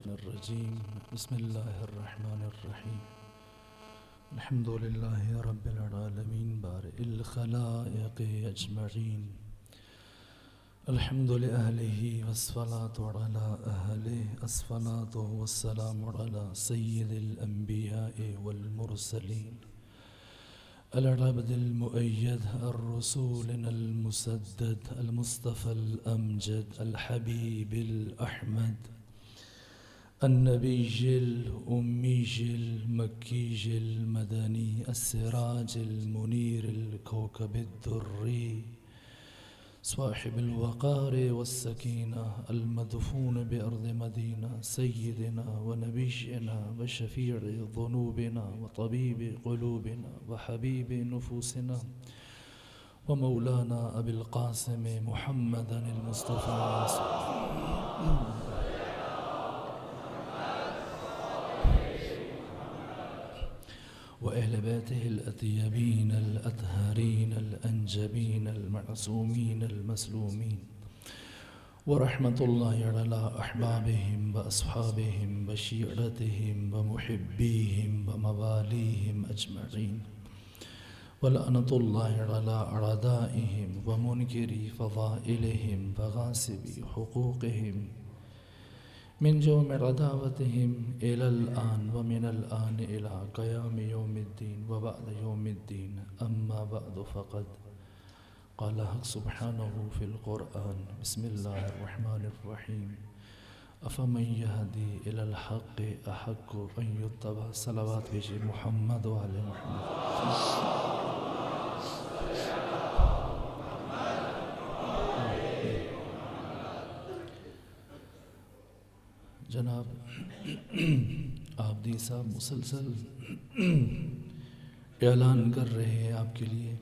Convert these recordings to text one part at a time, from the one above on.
الرجيم بسم الله الرحمن الرحيم الحمد لله رب العالمين بارئ الخلائق أجمعين الحمد لأهله والصلاة على أهله الصلاة والسلام على سيد الأنبياء والمرسلين العبد المؤيد الرسول المسدد المصطفى الأمجد الحبيب الأحمد النبي الأمي المكي المدني السراج المنير الكوكب الدري صاحب الوقار والسكينة المدفون بأرض مدينة سيدنا ونبينا وشفيع ذنوبنا وطبيب قلوبنا وحبيب نفوسنا ومولانا أبي القاسم محمدا المصطفى وأهل بيته الأطيبين الأطهرين الأنجبين المعصومين المسلومين ورحمة الله على أحبابهم وأصحابهم وشيعتهم ومحبيهم ومواليهم أجمعين ولعنة الله على أعدائهم ومنكري فضائلهم وغاصبي حقوقهم من يوم عداوتهم إلى الآن ومن الآن إلى قيام يوم الدين وبعد يوم الدين أما بعد فقد قال حق سبحانه في القرآن بسم الله الرحمن الرحيم أفمن يهدي إلى الحق أحق أن يتبع صلوات بجي محمد وعلى محمد जनाब आबदी साहब मुसलसल ऐलान कर रहे हैं आपके लिए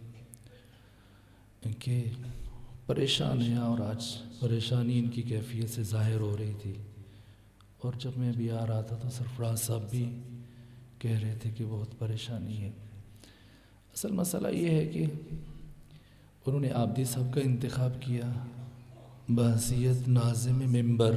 कि परेशान हैं और आज परेशानी इनकी कैफियत से ज़ाहिर हो रही थी और जब मैं भी आ रहा था तो सरफराज साहब भी कह रहे थे कि बहुत परेशानी है। असल मसला ये है कि उन्होंने आबदी साहब का इंतखाब किया बहसियत नाज़िम मिंबर,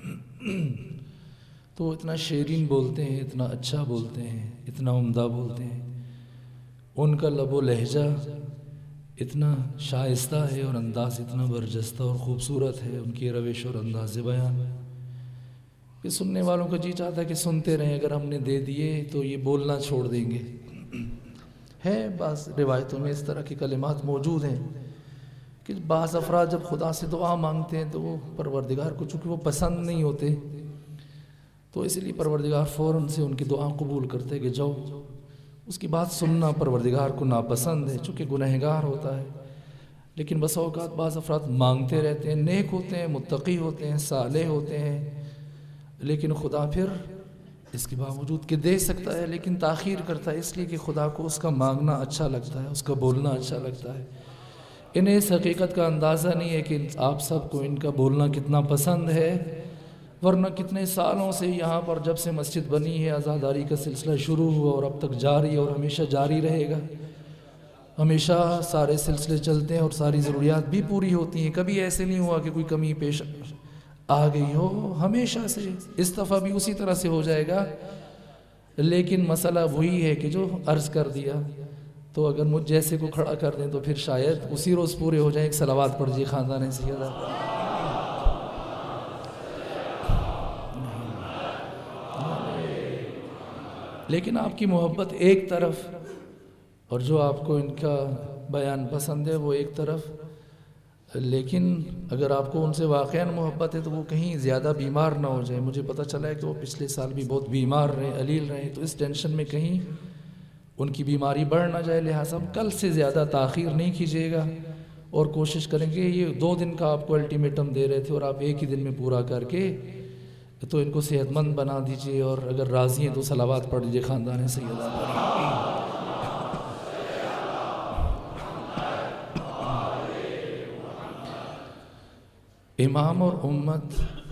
तो इतना शेरीन बोलते हैं, इतना अच्छा बोलते हैं, इतना उम्दा बोलते हैं, उनका लबो लहजा इतना शाइस्ता है और अंदाज़ इतना बरजस्ता और ख़ूबसूरत है, उनकी रविश और अंदाज़ बयान कि सुनने वालों का जी चाहता है कि सुनते रहें। अगर हमने दे दिए तो ये बोलना छोड़ देंगे। है बाज़ रिवायतों में इस तरह के कलिमात मौजूद हैं कि बाज़ अफराद जब खुदा से दुआ मांगते हैं तो वो परवरदिगार को चूँकि वो पसंद नहीं होते तो इसलिए परवरदिगार फ़ौरन से उनकी दुआ कबूल करते कि जाओ। उसकी बात सुनना परवरदिगार को नापसंद है चूँकि गुनहगार होता है, लेकिन बस औक़ात बाज़ अफराद मांगते रहते हैं, नेक होते हैं, मुत्तक़ी होते हैं, सालेह होते हैं, लेकिन खुदा फिर इसके बावजूद कि दे सकता है लेकिन ताख़ीर करता है इसलिए कि खुदा को उसका मांगना अच्छा लगता है, उसका बोलना अच्छा लगता है। इन्हें इस हकीकत का अंदाज़ा नहीं है कि आप सबको इनका बोलना कितना पसंद है, वरना कितने सालों से यहाँ पर जब से मस्जिद बनी है आज़ादारी का सिलसिला शुरू हुआ और अब तक जारी और हमेशा जारी रहेगा। हमेशा सारे सिलसिले चलते हैं और सारी ज़रूरियात भी पूरी होती हैं। कभी ऐसे नहीं हुआ कि कोई कमी पेश आ गई हो, हमेशा से इस दफ़ा भी उसी तरह से हो जाएगा। लेकिन मसला वही है कि जो अर्ज़ कर दिया तो अगर मुझ जैसे को खड़ा कर दें तो फिर शायद उसी रोज़ पूरे हो जाए। एक सलावात पढ़ जी ख़ानदान सैयदा। लेकिन आपकी मोहब्बत एक तरफ और जो आपको इनका बयान पसंद है वो एक तरफ, लेकिन अगर आपको उनसे वाक़ईन मोहब्बत है तो वो कहीं ज़्यादा बीमार ना हो जाए। मुझे पता चला है कि वो पिछले साल भी बहुत बीमार रहे, अलील रहे, तो इस टेंशन में कहीं उनकी बीमारी बढ़ ना जाए, लिहाजा कल से ज़्यादा ताख़ीर नहीं कीजिएगा और कोशिश करेंगे। ये 2 दिन का आपको अल्टीमेटम दे रहे थे और आप एक ही दिन में पूरा करके तो इनको सेहतमंद बना दीजिए और अगर राज़ी हैं तो सलावात पढ़ लीजिए ख़ानदान सैयदा। इमाम और उम्मत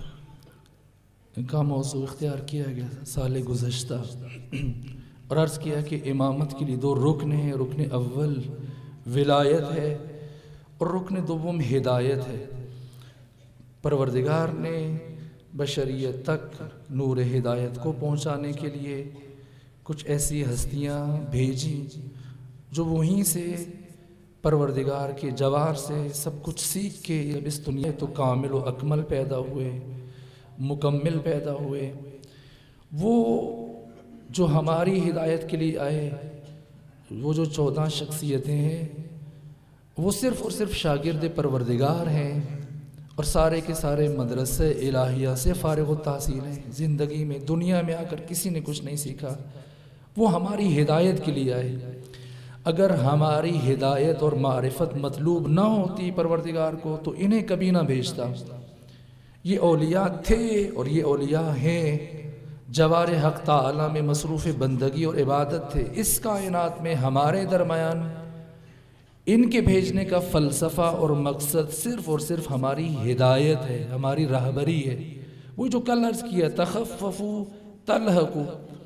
का मौज़ू इख्तियार किया गया साल गुज़श्ता और अर्ज़ किया कि इमामत के लिए 2 रुकन हैं। रुकन अव्वल विलायत है और रुकन दोम हिदायत है। परवरदिगार ने बशरियत तक नूर हिदायत को पहुंचाने के लिए कुछ ऐसी हस्तियां भेजी जो वहीं से परवरदिगार के जवार से सब कुछ सीख के जब इस दुनिया तो कामिल व अकमल पैदा हुए, मुकम्मिल पैदा हुए। वो जो हमारी हिदायत के लिए आए, वो जो 14 शख्सियतें हैं, वो सिर्फ़ और सिर्फ शागिर्द परवरदिगार हैं और सारे के सारे मदरसे इलाहिया से फ़ारिग़ तहसील हैं। ज़िंदगी में दुनिया में आकर किसी ने कुछ नहीं सीखा, वो हमारी हिदायत के लिए आए। अगर हमारी हिदायत और मारिफत मतलूब ना होती परवरदिगार को तो इन्हें कभी ना भेजता। ये औलिया थे और ये औलिया हैं, जवार हक़ ताला में मसरूफ़ बंदगी और इबादत थे। इस कायनात में हमारे दरमियान इनके भेजने का फ़लसफ़ा और मकसद सिर्फ़ और सिर्फ हमारी हिदायत है, हमारी रहबरी है। वो जो कल अर्ज़ किया तख़फ़फ़ू तलहक़ू,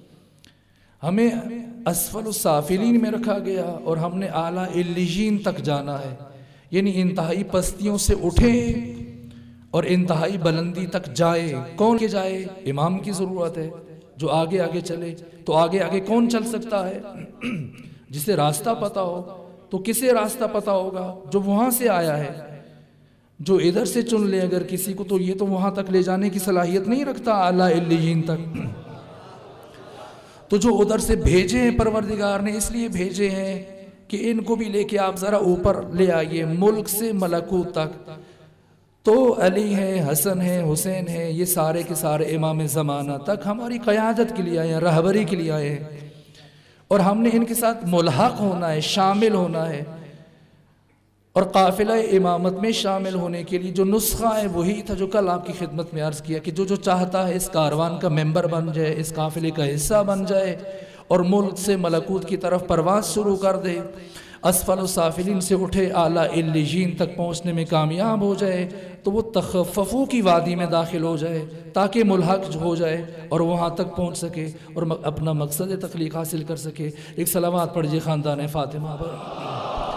हमें असफल साफिलीन में रखा गया और हमने आला इल्लियीन तक जाना है, यानी इंतहाई पस्तियों से उठे और इंतहाई बुलंदी तक जाए। कौन के जाए? इमाम की ज़रूरत है जो आगे आगे चले। तो आगे आगे कौन चल सकता है? जिसे रास्ता पता हो। तो किसे रास्ता पता होगा? जो वहाँ से आया है। जो इधर से चुन ले अगर किसी को, तो ये तो वहाँ तक ले जाने की सलाहियत नहीं रखता, आला इल्लियीन तक। तो जो उधर से भेजे हैं परवरदिगार ने, इसलिए भेजे हैं कि इनको भी लेके आप ज़रा ऊपर ले आइए, मुल्क से मलकूत तक। तो अली हैं, हसन हैं, हुसैन हैं, ये सारे के सारे इमाम ज़माना तक हमारी क़यादत के लिए आए हैं, रहबरी के लिए आए हैं। और हमने इनके साथ मुल्हक़ होना है, शामिल होना है। और काफ़िला इमामत में शामिल होने के लिए जो नुस्खा है वही था जो कल आपकी खिदमत में अर्ज़ किया कि जो जो चाहता है इस कारवान का मेंबर बन जाए, इस काफ़िले का हिस्सा बन जाए और मुल्क से मलकूत की तरफ परवाज़ शुरू कर दे, असफल साफिलीन से उठे आला इल्लियीन तक पहुँचने में कामयाब हो जाए, तो वो तख़फ़्फ़ू की वादी में दाखिल हो जाए ताकि मुल्हक़ हो जाए और वहाँ तक पहुँच सके और अपना मकसद तख्लीक़ हासिल कर सके। एक सलावत पढ़िए ख़ानदान फ़ातिमा पर।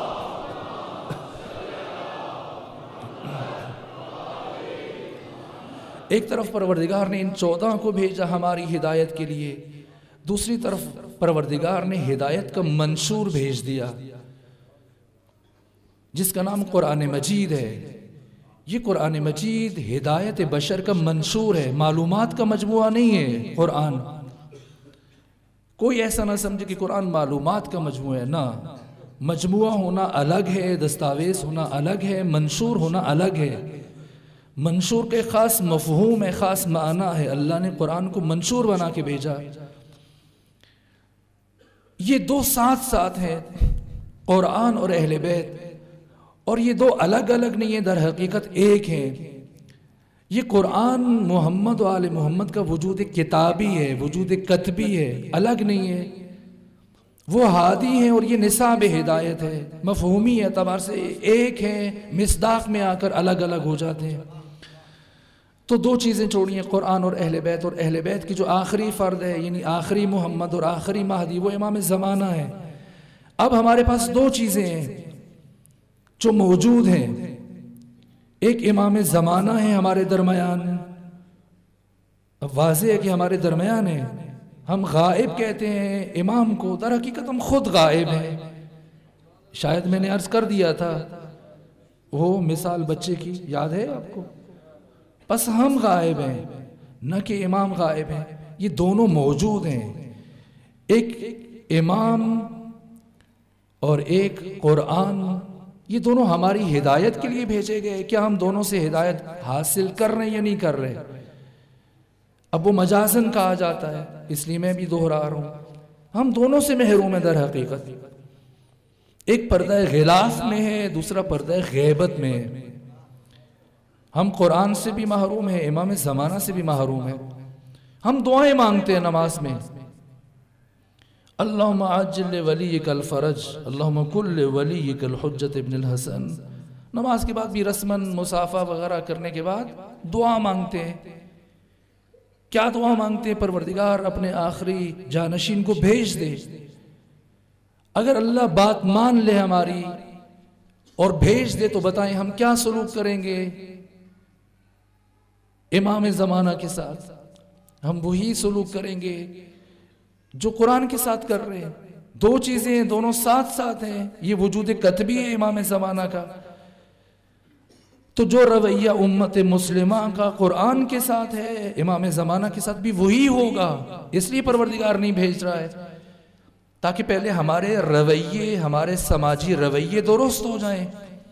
एक तरफ परवरदिगार ने इन 14 को भेजा हमारी हिदायत के लिए, दूसरी तरफ परवरदिगार ने हिदायत का मंशूर भेज दिया जिसका नाम कुरान मजीद है। ये कुरान मजीद हिदायत बशर का मंशूर है, मालूमात का मजमुआ नहीं है कुरान। कोई ऐसा ना समझे कि कुरान मालूमात का मजमुआ है, ना। मजमुआ होना अलग है, दस्तावेज होना अलग है, मंशूर होना अलग है। मंशूर के ख़ास मफ़हूम है, ख़ास माना है। अल्लाह ने कुरान को मंशूर बना के भेजा। ये दो साथ साथ हैं, कुरान और अहले बैत, और ये दो अलग अलग नहीं है, दर हकीकत एक हैं। ये कुरान मोहम्मद व आले मोहम्मद का वजूद किताबी है, वजूद कतबी है, अलग नहीं है। वो हादी हैं और ये निसाब हिदायत है, मफ़हूमी एतबार से एक है, मिसदाक में आकर अलग अलग हो जाते हैं। तो दो चीज़ें छोड़िए, कुरान और अहले बैत। और अहले बैत की जो आखिरी फ़र्द है, यानी आखिरी मोहम्मद और आखिरी महदी, वो इमाम ज़माना है। अब हमारे पास दो चीज़ें हैं जो मौजूद हैं। एक इमाम ज़माना है हमारे दरमियान, अब वाज़ेह है कि हमारे दरमियान है। हम गायब कहते हैं इमाम को, दर हकीकत हम खुद गायब हैं। शायद मैंने अर्ज़ कर दिया था वो मिसाल बच्चे की, याद है आपको? बस हम गायब हैं, न कि इमाम गायब हैं। ये दोनों मौजूद हैं, एक इमाम और एक कुरान। ये दोनों हमारी हिदायत के लिए भेजे गए। क्या हम दोनों से हिदायत हासिल कर रहे हैं या नहीं कर रहे? अब वो मजाजन कहा जाता है, इसलिए मैं भी दोहरा रहा हूँ, हम दोनों से महरूम है दर हकीकत। एक पर्दा गिलाफ में है, दूसरा पर्दा गैबत में है। हम कुरान से भी महरूम है, इमाम ज़माना से भी महरूम है। हम दुआएं मांगते हैं नमाज में, अल्लाहुम्मा अज्जिल वलीयकल फ़रज, अल्लाहुम्मा कुल्ल वलीयकल हुज्जत इब्नुल हसन। नमाज के बाद भी रस्मन मुसाफा वगैरह करने के बाद दुआ मांगते हैं। क्या दुआ मांगते हैं? परवरदिगार अपने आखिरी जानशीन को भेज दे। अगर अल्लाह बात मान ले हमारी और भेज दे तो बताएं हम क्या सलूक करेंगे? इमाम ज़माना के साथ हम वही सलूक करेंगे जो कुरान के साथ कर रहे हैं। दो चीज़ें हैं, दोनों साथ साथ हैं। ये वजूद कतबी है इमाम ज़माना का, तो जो रवैया उम्मत मुस्लिमा का कुरान के साथ है, इमाम ज़माना के साथ भी वही होगा। इसलिए परवरदिगार नहीं भेज रहा है ताकि पहले हमारे रवैये, हमारे समाजी रवैये दुरुस्त हो जाएं।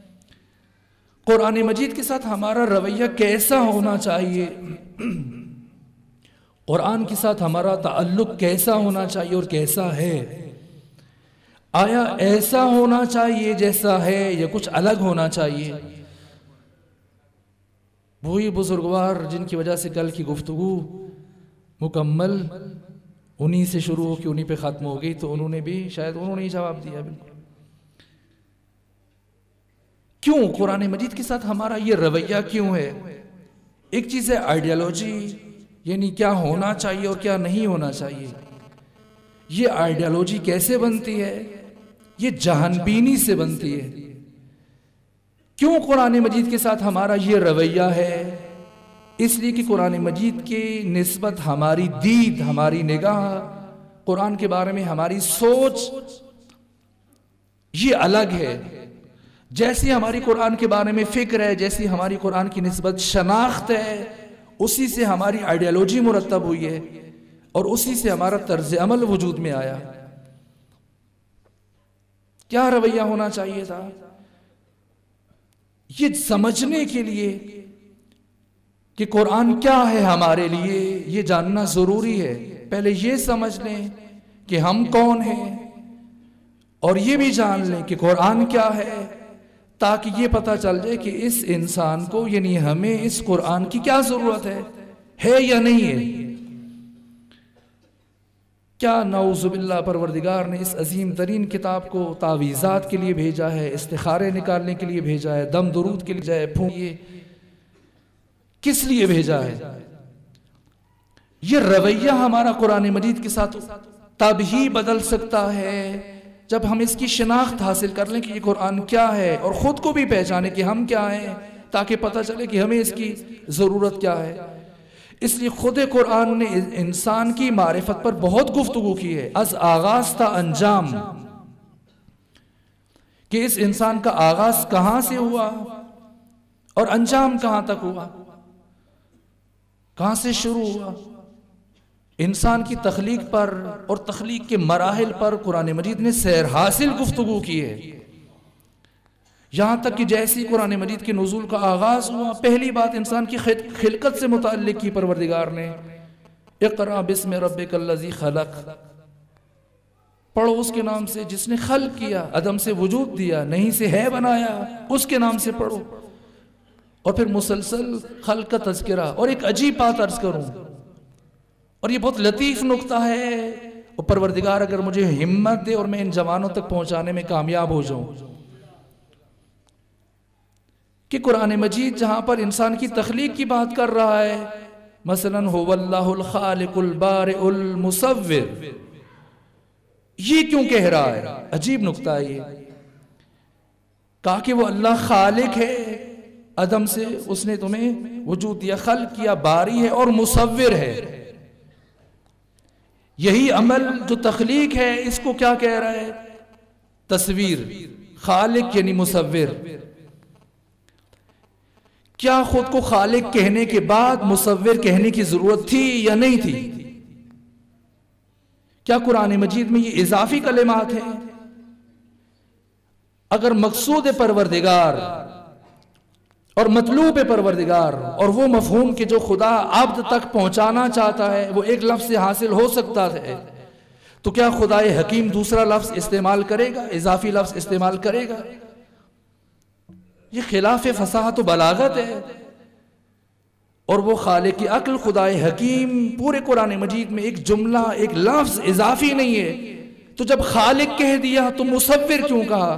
कुरान मजीद के साथ हमारा रवैया कैसा होना चाहिए, कुरान के साथ हमारा ताल्लुक कैसा होना चाहिए और कैसा है। आया ऐसा होना चाहिए जैसा है या कुछ अलग होना चाहिए। वही बुजुर्गवार जिनकी वजह से कल की गुफ्तगू मुकम्मल उन्हीं से शुरू हो के उन्हीं पे ख़त्म हो गई, तो उन्होंने भी शायद उन्होंने ही जवाब दिया। बिल्कुल क्यों कुरान मजीद के साथ हमारा ये रवैया क्यों है? एक चीज़ है आइडियोलॉजी, यानी क्या होना चाहिए और क्या नहीं होना चाहिए। ये आइडियोलॉजी कैसे बनती है? ये जहानबीनी से बनती है। क्यों कुरान मजीद के साथ हमारा ये रवैया है? इसलिए कि कुरान मजीद की निस्बत हमारी दीद, हमारी निगाह, कुरान के बारे में हमारी सोच ये अलग है। जैसी हमारी कुरान के बारे में फिक्र है, जैसी हमारी कुरान की निस्बत शनाख्त है, उसी से हमारी आइडियोलॉजी मुरतब हुई है और उसी से हमारा तर्ज अमल वजूद में आया। क्या रवैया होना चाहिए था? ये समझने के लिए कि कुरान क्या है हमारे लिए, ये जानना जरूरी है। पहले ये समझ लें कि हम कौन हैं और ये भी जान लें कि कुरान क्या है, ताकि ये पता चल जाए कि इस इंसान को, यानी हमें इस कुरान की क्या जरूरत है या नहीं है। क्या नाउजुबिल्लाह परवरदिगार ने इस अजीम तरीन किताब को तावीज़ात के लिए भेजा है, इस्तिखारे निकालने के लिए भेजा है, दम दुरूद के लिए फूंकिए, किस लिए भेजा है? ये रवैया हमारा कुरान मजीद के साथ तब ही बदल सकता है जब हम इसकी शिनाख्त हासिल कर लें कि ये कुरान क्या है और ख़ुद को भी पहचाने कि हम क्या हैं, ताकि पता चले कि हमें इसकी ज़रूरत क्या है। इसलिए खुद कुरान ने इंसान की मारिफत पर बहुत गुफ्तगू की है, अज आगाज था अंजाम, कि इस इंसान का आगाज कहां से हुआ और अंजाम कहां तक हुआ, कहां से शुरू हुआ। इंसान की तख्लीक पर और तख्लीक के मराहिल पर कुरान मजीद ने सैर हासिल गुफ्तगू की है। यहां तक कि जैसी कुरान मजीद के नुज़ूल का आगाज हुआ, पहली बात इंसान की खिलकत से मुताल्लिक की परवरदिगार ने, इक़रा बिस्मि रब्बिकल्लज़ी खलक़, पढ़ो उसके नाम से जिसने खल्क किया, अदम से वजूद दिया, नहीं से है बनाया, उसके नाम से पढ़ो। और फिर मुसलसल खल्क का तज़किरा। और एक अजीब बात अर्ज करूं, और ये बहुत लतीफ नुक्ता है, और परवरदिगार अगर मुझे हिम्मत दे और मैं इन जवानों तक पहुंचाने में कामयाब हो जाऊं, कि कुरान मजीद जहां पर इंसान की तख्लीक की बात कर रहा है, मसलन हुवल्लाहुल खालिकुल बारिउल मुसव्विर, ये क्यों कह रहा है? अजीब नुक्ता है ये। कहा कि वो अल्लाह खालिक है, अदम से उसने तुम्हें वजूद दिया, खल्क किया, बारी है और मुसव्विर है। यही अमल जो तख्लीक है, इसको क्या कह रहा है? तस्वीर। खालिक यानी मुसव्विर। क्या खुद को खालिक कहने के बाद मुसव्विर कहने की जरूरत थी या नहीं थी? क्या कुरान मजीद में ये इजाफी कलिमात हैं? अगर मकसूद परवरदिगार और मतलूब परवरदिगार और वो मफहूम के जो खुदा अब्द तक पहुंचाना चाहता है वो एक लफ्ज से हासिल हो सकता है, तो क्या खुदाए हकीम दूसरा लफ्ज इस्तेमाल करेगा, इजाफी लफ्ज इस्तेमाल करेगा? ये खिलाफ फसाहत बलागत है। और वो खालिक की अक्ल खुदाए हकीम पूरे कुरान मजीद में एक जुमला, एक लफ्ज इजाफी नहीं है, तो जब खालिक कह दिया तो मुसव्विर क्यों कहा?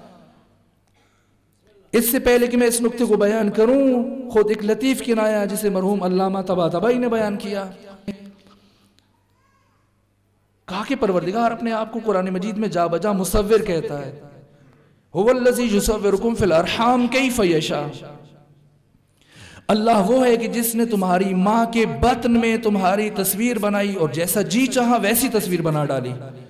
इससे पहले कि मैं इस नुक्ते को बयान करूं, खुद एक लतीफ किनाया जिसे मरहूम अल्लामा तबातबाई ने बयान किया, कहा कि परवरदिगार अपने आप को कुरान मजीद में जा बजा मुसव्विर कहता है। हुवल्लज़ी युसव्विरुकुम फिल अरहाम कैफ़ यशा। अल्लाह वो है कि जिसने तुम्हारी माँ के बतन में तुम्हारी तस्वीर बनाई और जैसा जी चाहा वैसी तस्वीर बना डाली।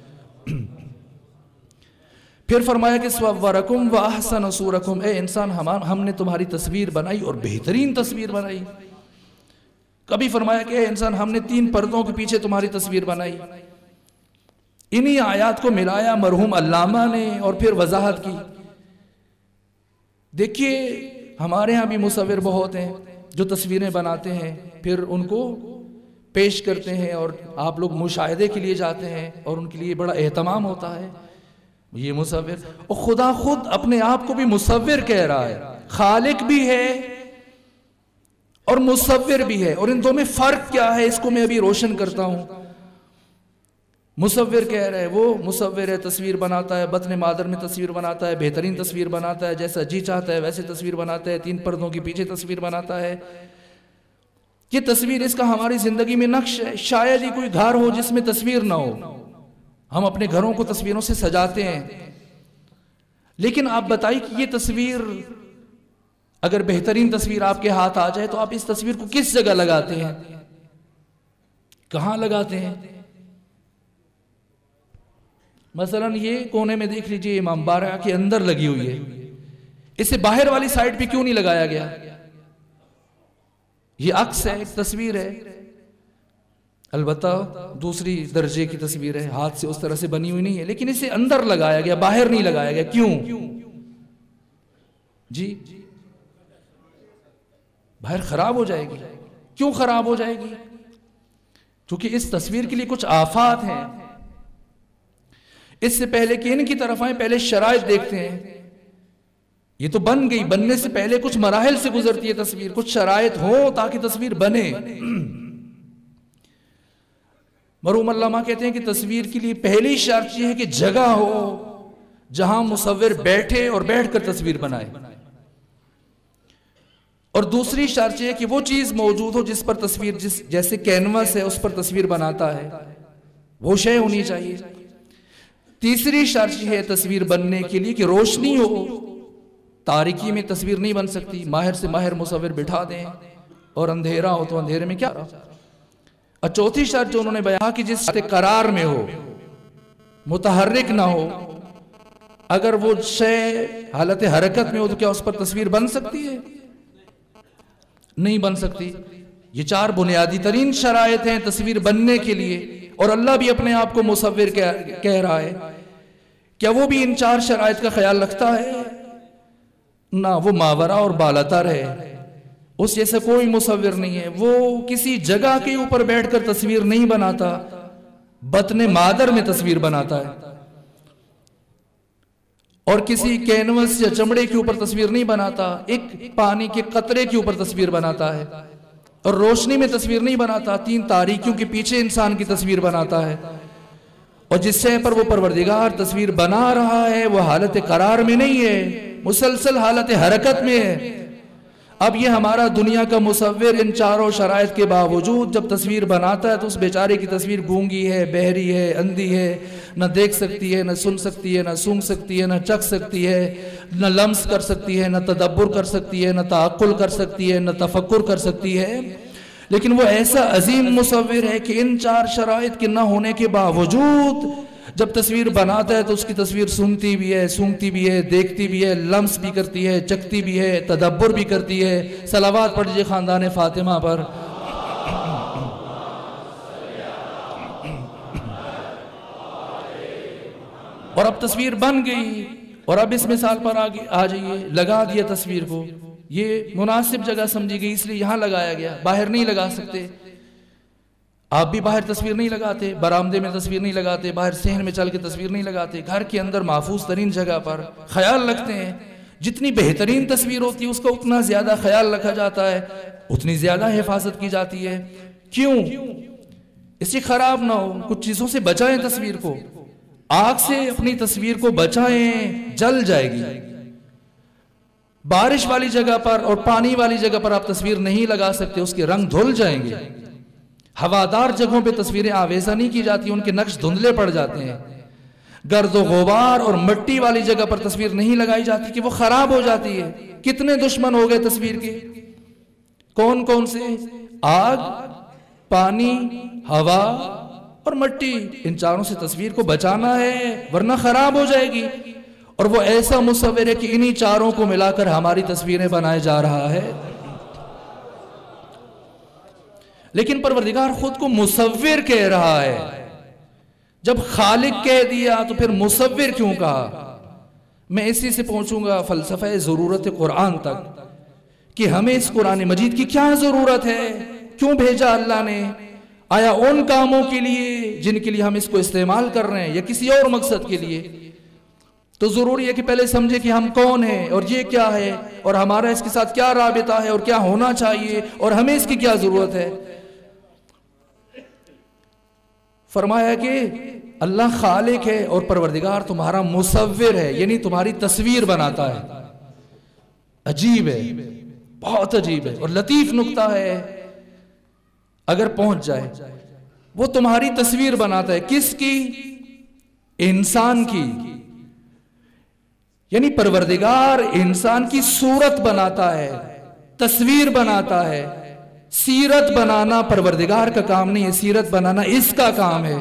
फिर फरमाया कि स्वरकुम व अहसन सूरकुम, ए इंसान हमने तुम्हारी तस्वीर बनाई और बेहतरीन तस्वीर बनाई। कभी फरमाया कि ए इंसान हमने 3 पर्दों के पीछे तुम्हारी तस्वीर बनाई। इन्हीं आयात को मिलाया मरहूम अल्लामा ने और फिर वजाहत की। देखिए हमारे यहाँ भी मुसव्विर बहुत हैं जो तस्वीरें बनाते हैं, फिर उनको पेश करते हैं और आप लोग मुशाहिदे के लिए जाते हैं और उनके लिए बड़ा एहतमाम होता है। ये मुसव्विर, और खुदा खुद अपने आप को भी मुसव्विर कह रहा है, खालिक भी है और मुसव्विर भी है। और इन दो में फर्क क्या है इसको मैं अभी रोशन करता हूं। मुसव्विर कह रहे हैं वो मुसव्विर है, तस्वीर बनाता है, बतन मादर में तस्वीर बनाता है, बेहतरीन तस्वीर बनाता है, जैसा जी चाहता है वैसे तस्वीर बनाता है, 3 पर्दों के पीछे तस्वीर बनाता है। ये तस्वीर इसका हमारी जिंदगी में नक्श है। शायद ही कोई घर हो जिसमें तस्वीर ना हो। हम अपने घरों को तस्वीरों से सजाते हैं, लेकिन आप बताइए कि ये तस्वीर अगर बेहतरीन तस्वीर आपके हाथ आ जाए तो आप इस तस्वीर को किस जगह लगाते हैं, कहां लगाते हैं? मसलन ये कोने में देख लीजिए, इमाम बारगाह के अंदर लगी हुई है, इसे बाहर वाली साइड पे क्यों नहीं लगाया गया? ये अक्स है, एक तस्वीर है, अलबत्ता दूसरी दर्जे की तस्वीर है, हाथ से उस तरह से बनी हुई नहीं है, लेकिन इसे अंदर लगाया गया, बाहर नहीं लगाया गया। क्यों जी? बाहर खराब हो जाएगी। क्यों खराब हो जाएगी? क्योंकि इस तस्वीर के लिए कुछ आफात हैं। इससे पहले कि इनकी तरफ आए पहले शराइत देखते हैं। ये तो बन गई, बनने से पहले कुछ मराहिल से गुजरती है तस्वीर, कुछ शराइत हो ताकि तस्वीर बने। मरहूम अल्लामा कहते हैं कि तस्वीर के लिए पहली शर्त यह है कि जगह हो जहां मुसव्विर बैठे और बैठकर तस्वीर बनाए, और दूसरी शर्त यह है कि वो चीज मौजूद हो जिस पर तस्वीर, जैसे कैनवस है उस पर तस्वीर बनाता है, वो शय होनी चाहिए। तीसरी शर्त यह है तस्वीर बनने के लिए कि रोशनी हो, तारीकी में तस्वीर नहीं बन सकती। माहिर से माहिर मुसव्विर बिठा दें और अंधेरा हो तो अंधेरे में क्या। और चौथी शर्त जो उन्होंने बयान कि जिस करार में हो, मुतहर्रिक ना हो, अगर वो शय हालत हरकत में हो तो क्या उस पर तस्वीर बन सकती है? नहीं बन सकती। ये 4 बुनियादी तरीन शराइत हैं तस्वीर बनने के लिए, और अल्लाह भी अपने आप को मुसव्विर कह रहा है। क्या वो भी इन 4 शराइत का ख्याल रखता है? ना, वो मावरा और बालातर है, उस जैसा कोई मुसव्विर नहीं है। वो किसी जगह के ऊपर बैठकर तस्वीर नहीं बनाता, बतने मादर में तस्वीर बनाता है, और किसी कैनवस या चमड़े के ऊपर तस्वीर नहीं बनाता, एक पानी के कतरे के ऊपर तस्वीर बनाता है, और रोशनी में तस्वीर नहीं बनाता, 3 तारीकियों के पीछे इंसान की तस्वीर बनाता है। और जिस शय पर वो परवरदिगार तस्वीर बना रहा है वो हालत करार में नहीं है, मुसलसल हालत हरकत में है। अब ये हमारा दुनिया का मुसव्विर इन 4 शराइत के बावजूद जब तस्वीर बनाता है तो उस बेचारे की तस्वीर गूंगी है, बहरी है, अंधी है, न देख सकती है, न सुन सकती है, न सूंघ सकती है, न चख सकती है, न लम्स कर सकती है, न तदब्बुर कर सकती है, न ताक़ुल कर सकती है, न तफक्कुर कर सकती है। लेकिन वो ऐसा अजीम मुसव्विर है कि इन 4 शराइत के न होने के बावजूद जब तस्वीर बनाता है तो उसकी तस्वीर सुनती भी है, सूंघती भी है, देखती भी है, लम्स भी करती है, चखती भी है, तदब्बुर भी करती है। सलावात पढ़ लीजिए खानदान फातिमा पर। और अब तस्वीर बन गई, और अब इस मिसाल पर आगे आ जाइए, लगा दिया तस्वीर को, ये मुनासिब जगह समझी गई इसलिए यहां लगाया गया, बाहर नहीं लगा सकते। आप भी बाहर तस्वीर नहीं लगाते, बरामदे में तस्वीर नहीं लगाते, बाहर सहन में चल के तस्वीर नहीं लगाते, घर के अंदर महफूज तरीन जगह पर ख्याल रखते हैं। जितनी बेहतरीन तस्वीर होती है उसका उतना ज्यादा ख्याल रखा जाता है, उतनी ज्यादा हिफाजत की जाती है। क्यों? इससे खराब ना हो, कुछ चीजों से बचाएं तस्वीर को। आग से अपनी तस्वीर को बचाएं, जल जाएगी। बारिश वाली जगह पर और पानी वाली जगह पर आप तस्वीर नहीं लगा सकते, उसके रंग धुल जाएंगे। हवादार जगहों पे तस्वीरें आवेजा नहीं की जाती, उनके नक्श धुंधले पड़ जाते हैं। गर्द गुबार और मिट्टी वाली जगह पर तस्वीर नहीं लगाई जाती कि वो खराब हो जाती है। कितने दुश्मन हो गए तस्वीर के, कौन कौन से? आग, पानी, हवा और मिट्टी। इन चारों से तस्वीर को बचाना है वरना खराब हो जाएगी। और वो ऐसा मुसव्विर है कि इन्हीं चारों को मिलाकर हमारी तस्वीरें बनाए जा रहा है। लेकिन परवरदिगार खुद को मुसव्विर कह रहा है। जब खालिक कह दिया तो फिर मुसव्विर क्यों कहा? मैं इसी से पहुंचूंगा फलसफा ज़रूरत कुरान तक कि हमें इस कुरान मजीद की क्या जरूरत है, क्यों भेजा अल्लाह ने? आया उन कामों के लिए जिनके लिए हम इसको इस्तेमाल कर रहे हैं या किसी और मकसद के लिए? तो जरूरी है कि पहले समझे कि हम कौन हैं और ये क्या है और हमारा इसके साथ क्या राबिता है और क्या होना चाहिए और हमें इसकी क्या जरूरत है। फरमाया कि अल्लाह खालिक है और परवरदिगार तुम्हारा मुसव्विर है, यानी तुम्हारी तस्वीर बनाता है। अजीब है, बहुत अजीब है और लतीफ नुक्ता है। अगर पहुंच जाए, वो तुम्हारी तस्वीर बनाता है। किसकी? इंसान की। यानी परवरदिगार इंसान की सूरत बनाता है, तस्वीर बनाता है। सीरत बनाना परवरदिगार का काम नहीं है, सीरत बनाना इसका काम है।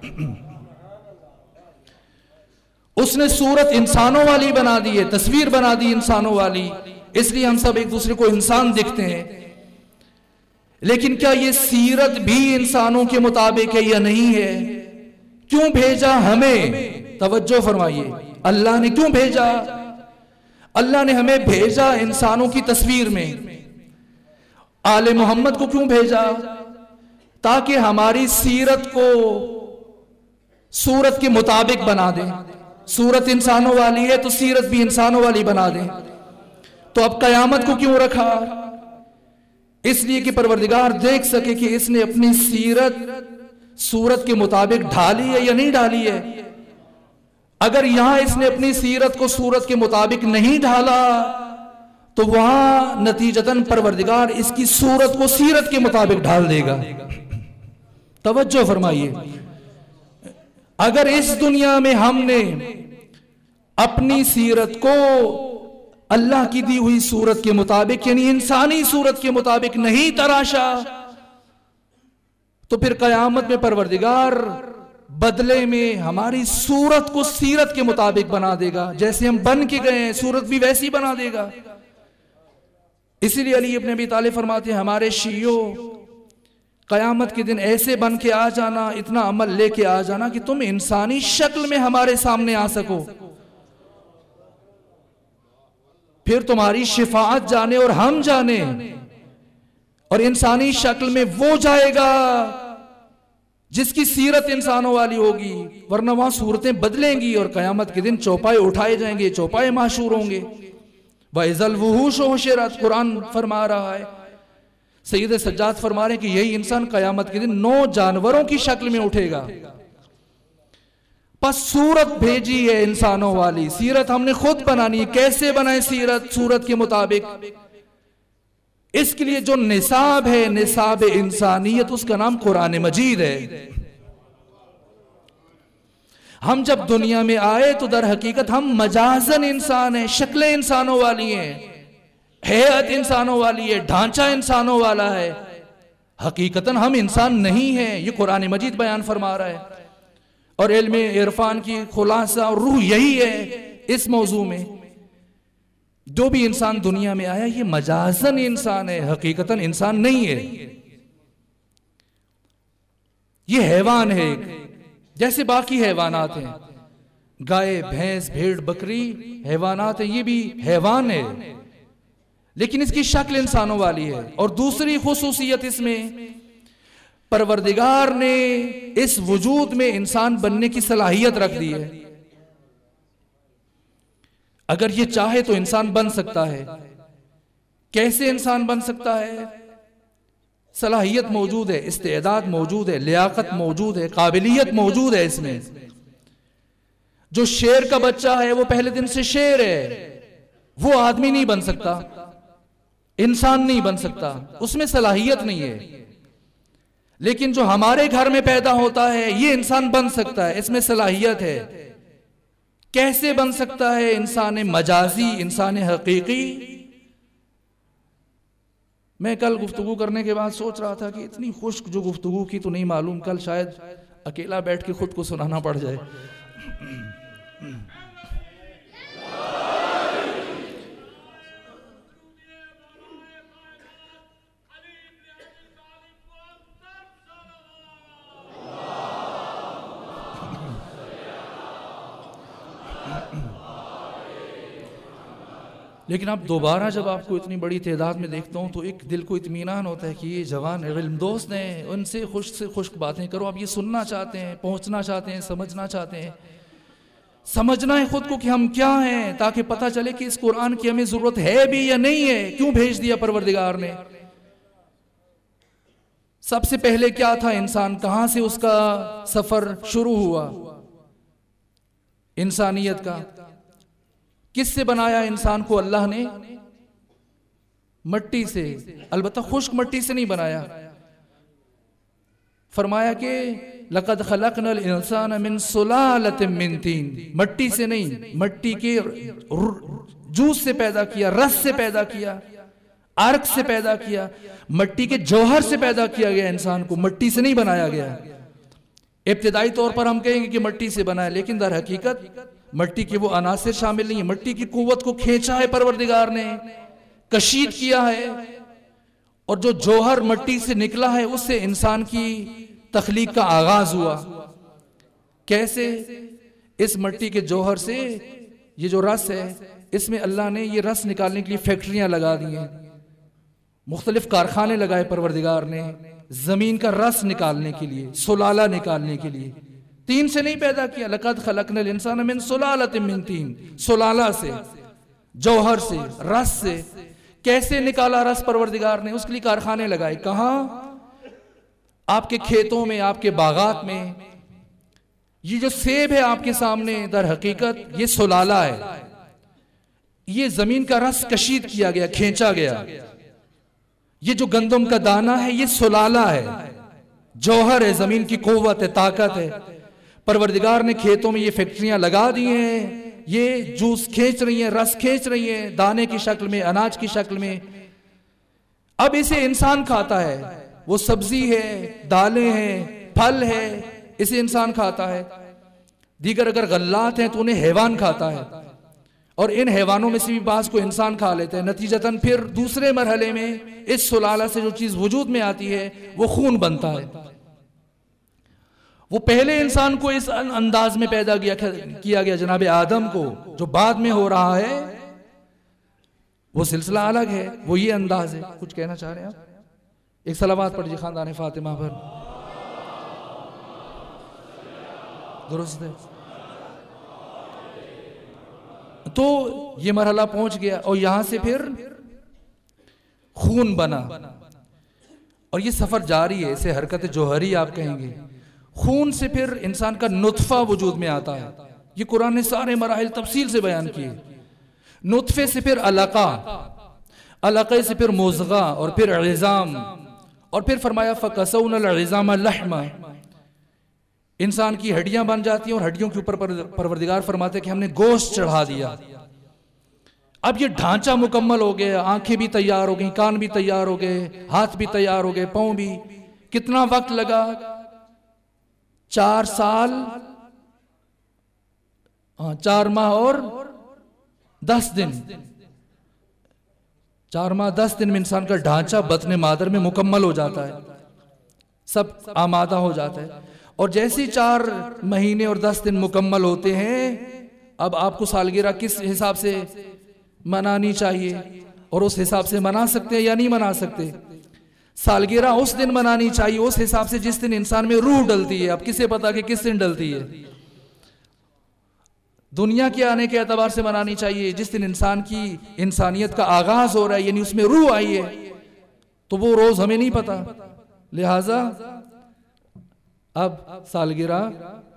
उसने सूरत इंसानों वाली बना दी है, तस्वीर बना दी इंसानों वाली, इसलिए हम सब एक दूसरे को इंसान दिखते हैं। लेकिन क्या ये सीरत भी इंसानों के मुताबिक है या नहीं है? क्यों भेजा हमें? तवज्जो फरमाइए, अल्लाह ने क्यों भेजा? अल्लाह ने हमें भेजा इंसानों की तस्वीर में। आले मोहम्मद को क्यों भेजा? ताकि हमारी सीरत को सूरत के मुताबिक बना दे। सूरत इंसानों वाली है तो सीरत भी इंसानों वाली बना दे। तो अब कयामत को क्यों रखा? इसलिए कि परवरदिगार देख सके कि इसने अपनी सीरत सूरत के मुताबिक ढाली है या नहीं ढाली है। अगर यहां इसने अपनी सीरत को सूरत के मुताबिक नहीं ढाला तो वहां नतीजतन परवरदिगार इसकी सूरत को सीरत के मुताबिक ढाल देगा। तवज्जो फरमाइए, अगर इस दुनिया में हमने अपनी सीरत को अल्लाह की दी हुई सूरत के मुताबिक यानी इंसानी सूरत के मुताबिक नहीं तराशा, तो फिर कयामत में परवरदिगार बदले में हमारी सूरत को सीरत के मुताबिक बना देगा। जैसे हम बन के गए हैं सूरत भी वैसी बना देगा। इसीलिए अली इब्न अबी तालिब फरमाते हैं, हमारे शियो कयामत के दिन ऐसे बन के आ जाना, इतना अमल लेके आ जाना कि तुम इंसानी शक्ल में हमारे सामने आ सको। फिर तुम्हारी शिफाअत जाने और हम जाने, और इंसानी शक्ल में वो जाएगा जिसकी सीरत इंसानों वाली होगी, वरना वहां सूरतें बदलेंगी और कयामत के दिन चौपाए उठाए जाएंगे, चौपाए माशूर होंगे। वइज़ल वुहूश हुशिरत, कुरान फरमा रहा है। सैयद सज्जाद फरमा रहे हैं कि यही इंसान कयामत के दिन 9 जानवरों की शक्ल में उठेगा। बस सूरत भेजी है इंसानों वाली, सीरत हमने खुद बनानी है। कैसे बनाए सीरत? सूरत के मुताबिक। इसके लिए जो निसाब है, निसाब इंसानियत, उसका नाम कुरान मजीद है। हम जब दुनिया में आए तो दर हकीकत हम मजाजन इंसान हैं, शक्लें इंसानों वाली हैं, हैयत इंसानों वाली है, ढांचा इंसानों वाला है। हकीकतन हम इंसान नहीं हैं, ये कुरान मजीद बयान फरमा रहा है। और इल्म इरफान की खुलासा और रूह यही है इस मौजू में। जो भी इंसान दुनिया में आया ये मजाजन इंसान है, हकीकतन इंसान नहीं है। ये हैवान है, जैसे बाकी हैवानात हैं, गाय, भैंस, भेड़, बकरी हैवानात है, ये भी हैवान है, लेकिन इसकी शक्ल इंसानों वाली है। और दूसरी खुसूसियत इसमें, परवरदिगार ने इस वजूद में इंसान बनने की सलाहियत रख दी है। अगर ये चाहे तो इंसान बन सकता है। कैसे इंसान बन सकता है? सलाहियत मौजूद है, इस्तेदाद मौजूद है, लियाकत मौजूद है, काबिलियत मौजूद है इसमें। जो शेर का बच्चा है वो पहले दिन से शेर है, वो आदमी नहीं बन सकता, इंसान नहीं बन सकता, उसमें सलाहियत नहीं है। लेकिन जो हमारे घर में पैदा होता है ये इंसान बन सकता है, इसमें सलाहियत है। कैसे बन सकता है? इंसान मजाजी, इंसान हकीकी। मैं कल गुफ्तगू करने के बाद सोच रहा था कि इतनी खुश्क जो गुफ्तगू की तो नहीं मालूम, कल शायद अकेला बैठ के खुद को सुनाना पड़ जाए। लेकिन अब दोबारा जब आपको इतनी बड़ी तादाद में देखता हूँ तो एक दिल को इत्मीनान होता है कि ये जवान इल्म दोस्त हैं, उनसे खुश्क बातें करो। आप ये सुनना चाहते हैं, पहुँचना चाहते हैं, समझना चाहते हैं, समझना है खुद को कि हम क्या हैं, ताकि पता चले कि इस कुरान की हमें ज़रूरत है भी या नहीं है, क्यों भेज दिया परवरदिगार ने। सबसे पहले क्या था इंसान, कहाँ से उसका सफ़र शुरू हुआ इंसानियत का, किससे बनाया इंसान को अल्लाह ने? मट्टी से, अलबत्ता खुश्क मट्टी से नहीं बनाया। फरमाया कि लक़द खलक़नल इंसान मिन सुलालतिन मिन तीन, मट्टी से नहीं, मट्टी के जूस से पैदा किया, रस से पैदा किया, अर्क से पैदा किया, मट्टी के जौहर से पैदा किया गया इंसान को, मट्टी से नहीं बनाया गया। इब्तिदाई तौर पर हम कहेंगे कि मट्टी से बनाया, लेकिन दर हकीकत मट्टी के वो अनासिर शामिल नहीं है। मट्टी की कुव्वत को खींचा है परवरदिगार ने, कशीद किया है, और जो जौहर मट्टी से निकला है उससे इंसान की तख्लीक का आगाज हुआ। कैसे? इस मट्टी के जौहर से ये जो रस है, इसमें अल्लाह ने ये रस निकालने के लिए फैक्ट्रियां लगा दी हैं, मुख्तलिफ कारखाने लगाए परवरदिगार ने जमीन का रस निकालने के लिए, सुलाला निकालने के लिए। तीन से नहीं पैदा किया, लक़द खलक़नल इंसान मिन सुलालतिन मिन तीन, सुलाला से, जौहर से, रस से। कैसे निकाला रस परवरदिगार ने? उसके लिए कारखाने लगाए। कहाँ? आपके खेतों में, आपके बागात में। ये जो सेब है आपके सामने, दर हकीकत ये सुलाला है, ये जमीन का रस कशीद किया गया, खींचा गया। ये जो गंदम का दाना है ये सुलाला है, जौहर है, जमीन की कुव्वत है, ताकत है। परवरदिगार ने खेतों में ये फैक्ट्रियां लगा दी हैं, ये जूस खींच रही हैं, रस खींच रही हैं, दाने की शक्ल में, अनाज की शक्ल में। अब इसे इंसान खाता है, वो सब्जी है, दालें हैं, फल है, इसे इंसान खाता है। दीगर अगर गल्लात हैं तो उन्हें हैवान खाता है, और इन हैवानों में से भी बाज को इंसान खा लेते हैं। नतीजतन फिर दूसरे मरहले में इस सुलाला से जो चीज वजूद में आती है वो खून बनता है। वो पहले इंसान को इस अंदाज में पैदा किया गया जनाब आदम को, जो बाद में हो रहा है वो सिलसिला अलग है, वो ये अंदाज है। कुछ कहना चाह रहे हैं आप? एक सलावात पढ़िए खानदान फातिमा पर। दुरुस्त है। तो ये मरहला पहुंच गया, और यहां से फिर खून बना, और ये सफर जारी है, इसे हरकत जौहरी आप कहेंगे। खून से फिर इंसान का नुत्फा वजूद में आता है। ये कुरान ने सारे मराहिल तफसील से बयान किए। नुत्फे से फिर अलका, अलके से फिर मुज़गा, और फिर इज़ाम, और फिर फरमाया फ़कसौनल इज़ाम लहमा, इंसान की हड्डियां बन जाती हैं, और हड्डियों के ऊपर परवरदिगार फरमाते कि हमने गोश्त चढ़ा दिया। अब ये ढांचा मुकम्मल हो गया, आंखें भी तैयार हो गई, कान भी तैयार हो गए, हाथ भी तैयार हो गए, पांव भी। कितना वक्त लगा? 4 साल, 4 माह और 10 दिन। 4 माह 10 दिन में इंसान का ढांचा बतने मादर में मुकम्मल हो जाता है, सब आमादा हो जाता है। और जैसे 4 महीने और 10 दिन मुकम्मल होते हैं, अब आपको सालगिरह किस हिसाब से मनानी चाहिए, और उस हिसाब से मना सकते हैं या नहीं मना सकते? सालगिरह उस दिन मनानी चाहिए उस हिसाब से जिस दिन इंसान में रूह डलती है। अब किसे पता कि किस दिन डलती है? दुनिया के आने के एतबार से मनानी चाहिए जिस दिन इंसान की इंसानियत का आगाज हो रहा है, यानी उसमें रूह आई है, तो वो रोज हमें नहीं पता। लिहाजा अब सालगिरह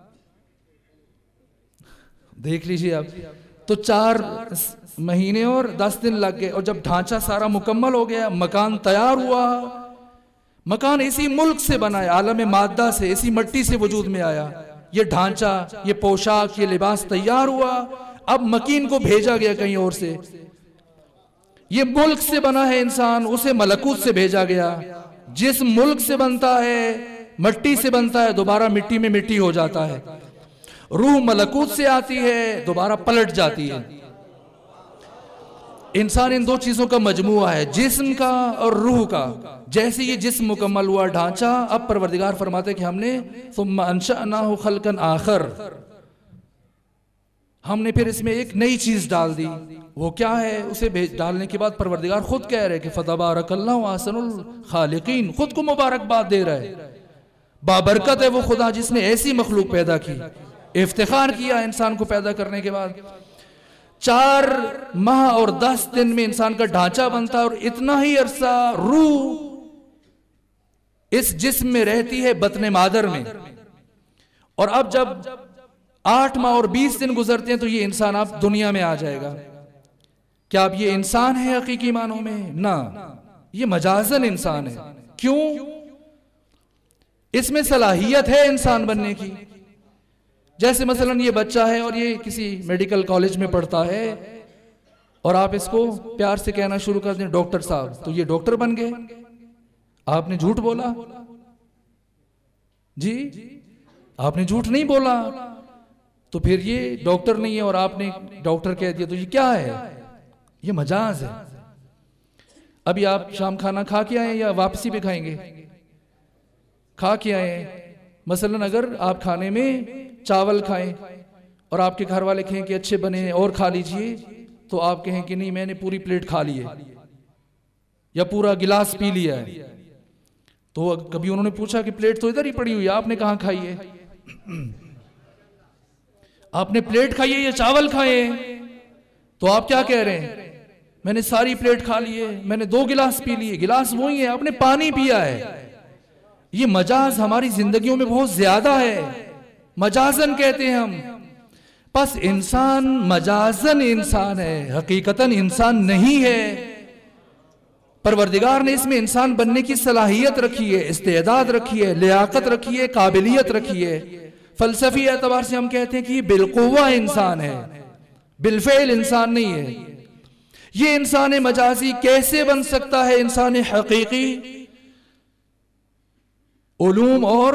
देख लीजिए आप, तो 4 महीने और 10 दिन लग गए। और जब ढांचा सारा मुकम्मल हो गया, मकान तैयार हुआ, मकान इसी मुल्क से बना है, आलम मादा से, इसी मट्टी से वजूद में आया। ये ढांचा, ये पोशाक, ये लिबास तैयार हुआ। अब मकीन को भेजा गया कहीं और से। ये मुल्क से बना है इंसान, उसे मलकूत से भेजा गया। जिस मुल्क से बनता है, मिट्टी से बनता है, दोबारा मिट्टी में मिट्टी हो जाता है। रूह मलकूत से आती है, दोबारा पलट जाती है। इंसान इन दो चीजों का मजमुआ है, जिस्म का और रूह का। जैसे ये जिस्म मुकम्मल हुआ ढांचा, अब परवरदिगार फरमाते कि हमने सुम्मा अंशअनाहु खल्कन आखर, हमने फिर इसमें एक नई चीज डाल दी। वो क्या है? उसे डालने के बाद परवरदिगार खुद कह रहे कि फतबारकल्लाहु अहसनुल खालिकीन, खुद को मुबारकबाद दे रहा है। बाबरकत है वो खुदा जिसने ऐसी मखलूक पैदा की। इफ्तिखार किया इंसान को पैदा करने के बाद। 4 माह और 10 दिन में इंसान का ढांचा बनता है, और इतना ही अरसा रूह इस जिस्म में रहती है बतने मादर में। और अब जब 8 माह और 20 दिन गुजरते हैं तो ये इंसान अब दुनिया में आ जाएगा। क्या अब ये इंसान है हकीकी मानों में? ना, ये मजाजन इंसान है। क्यों? इसमें सलाहियत है इंसान बनने की। जैसे मसलन ये बच्चा है और ये किसी मेडिकल कॉलेज में पढ़ता है, और आप इसको प्यार से कहना शुरू कर दें डॉक्टर साहब, तो ये डॉक्टर बन गए। आपने झूठ बोला जी, आपने झूठ नहीं बोला, तो फिर ये डॉक्टर नहीं है और आपने डॉक्टर कह दिया, तो ये क्या है? ये मजाज है। अभी आप शाम खाना खा के आए या वापसी पे खाएंगे? खा के आए। मसलन अगर आप खाने में चावल खाएं और आपके घर वाले कहें कि अच्छे बने हैं और खा लीजिए, तो आप कहें कि नहीं, मैंने पूरी प्लेट खा ली है या पूरा गिलास पी लिया है। तो कभी उन्होंने पूछा कि प्लेट तो इधर ही पड़ी हुई है, आपने कहां खाई है? आपने प्लेट खाई है या चावल खाए? तो आप क्या कह रहे हैं? मैंने सारी प्लेट खा ली है, मैंने 2 गिलास पी लिए। गिलास वही है, आपने पानी पिया है। ये मजाज हमारी जिंदगियों में बहुत ज्यादा है, मजाजन कहते हैं हम। बस इंसान मजाजन इंसान है, हकीकतन इंसान नहीं है। परवरदिगार ने इसमें इंसान बनने की सलाहियत रखी है, इस्तेदाद रखी है, लियाकत रखी है, काबिलियत रखी है। फलसफी एतबार से हम कहते हैं कि ये बिलकुवा इंसान है, बिलफेल इंसान नहीं है। ये इंसान मजाजी कैसे बन सकता है? इंसान हकीकी उलूम और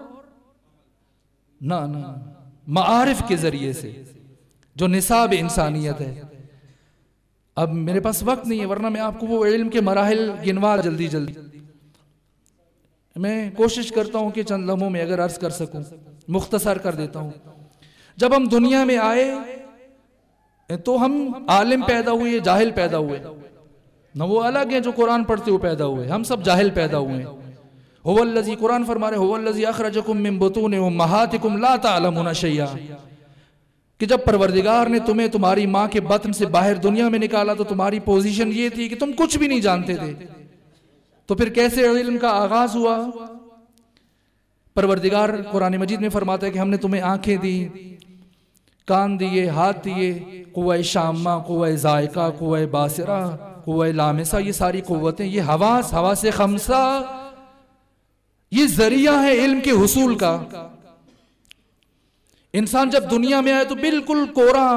ना मारिफ के जरिए से, जो निसाब इंसानियत है। अब मेरे पास वक्त नहीं है, वरना मैं आपको वो इल्म के मराहिल गिनवा जल्दी जल्दी। मैं कोशिश करता हूं कि चंद लम्हों में अगर अर्ज कर सकूं, मुख्तसर कर देता हूं। जब हम दुनिया में आए तो हम आलिम पैदा हुए, जाहिल पैदा हुए न, वो अलग है जो कुरान पढ़ते हुए पैदा हुए। हम सब जाहिल पैदा हुए। हुवल्लज़ी, कुरान फरमा रहे हुवल्लज़ी अखरजकुम मिन बुतूनि उम्महातिकुम ला तअलमूना शैया, कि जब परवरदिगार ने तुम्हें तुम्हारी माँ के बतन से बाहर दुनिया में निकाला तो तुम्हारी पोजीशन ये थी कि तुम कुछ भी नहीं जानते थे। तो फिर कैसे इल्म का आगाज हुआ? परवरदिगार कुरान मजीद में फरमाता है कि हमने तुम्हें आंखें दी, कान दिए, हाथ दिए, कुव्वा शामा, कुव्वा जायका, कुव्वा बासिरा, कुव्वा लामिसा, ये सारी कुव्वतें, ये हवास, हवास खमसा, ये जरिया है इल्म के हुसूल का। इंसान जब दुनिया में आए तो बिल्कुल कोरा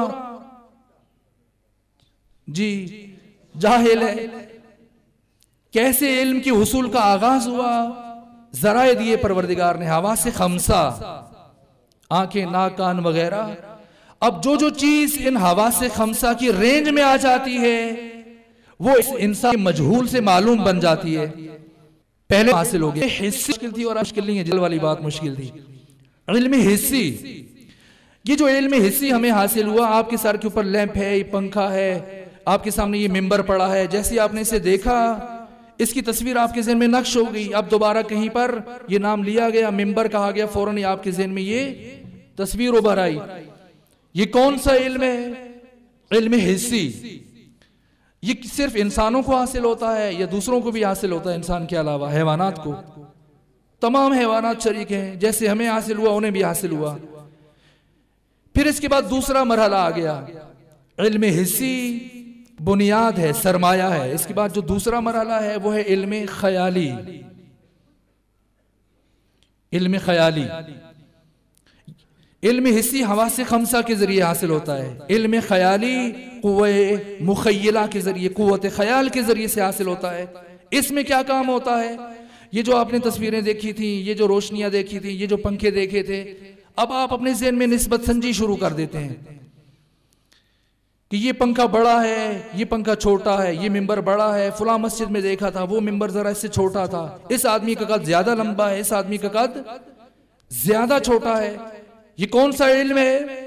जी, जाहिल है। कैसे इल्म के हुसूल का आगाज हुआ? जराए दिए परवरदिगार ने, हवास खमसा, आंखें, नाक, कान वगैरह। अब जो जो चीज इन हवास खमसा की रेंज में आ जाती है वो इस इंसान मजहूल से मालूम बन जाती है। पहले हासिल हो गया, हिस्सी मुश्किल थी, और मुश्किल नहीं है, जल वाली बात मुश्किल थी। इल्म हिस्सी, ये जो इल्म हिस्सी हमें हासिल हुआ, आपके सर के ऊपर लैंप है, ये पंखा है, आपके सामने ये मिंबर पड़ा है, जैसे आपने इसे देखा, इसकी तस्वीर आपके ज़हन में नक्श हो गई। अब दोबारा कहीं पर ये नाम लिया गया, मिंबर कहा गया, फौरन ही आपके ज़हन में ये तस्वीर उभर आई। ये कौन सा इल्म है? इल्म हिस्सी। ये सिर्फ इंसानों को हासिल होता है या दूसरों को भी हासिल होता है? इंसान के अलावा हैवानात को, तमाम हैवानात शरीक हैं। जैसे हमें हासिल हुआ उन्हें भी हासिल हुआ। फिर इसके बाद दूसरा मरहला आ गया, इल्म हिस्सी बुनियाद है, सरमाया है। इसके बाद जो दूसरा मरहला है वो है इल्म ख्याली। इल्म ख्याली, इल्म हिस्सी हवास खमसा के जरिए हासिल होता है, इल्म ख्याली कुव्वत मुखय्यला के जरिए, कुव्वत ख्याल के जरिए से हासिल होता है। इसमें क्या काम होता है? ये जो आपने तस्वीरें देखी थी, ये जो रोशनियां देखी थी, ये जो पंखे देखे थे, अब आप अपने ज़हन में निस्बत संजी शुरू कर देते हैं कि ये पंखा बड़ा है, ये पंखा छोटा है, ये मिंबर बड़ा है, फुला मस्जिद में देखा था वो मिंबर जरा इससे छोटा था, इस आदमी का कद ज्यादा लंबा है, इस आदमी का कद ज्यादा छोटा है। ये कौन सा इल्म है?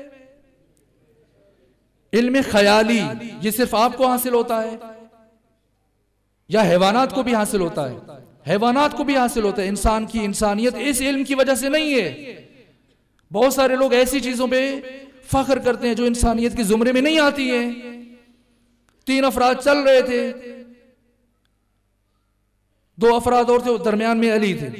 इल्म ख्याली। ये सिर्फ आपको हासिल होता है या हैवानात को भी हासिल होता है? हैवानात को भी हासिल होता है। इंसान की इंसानियत इस इल्म की वजह से नहीं है। बहुत सारे लोग ऐसी चीजों पे फख्र करते हैं जो इंसानियत के जुमरे में नहीं आती है। 3 अफराद चल रहे थे, 2 अफराद और थे, दरमियान में अली थे।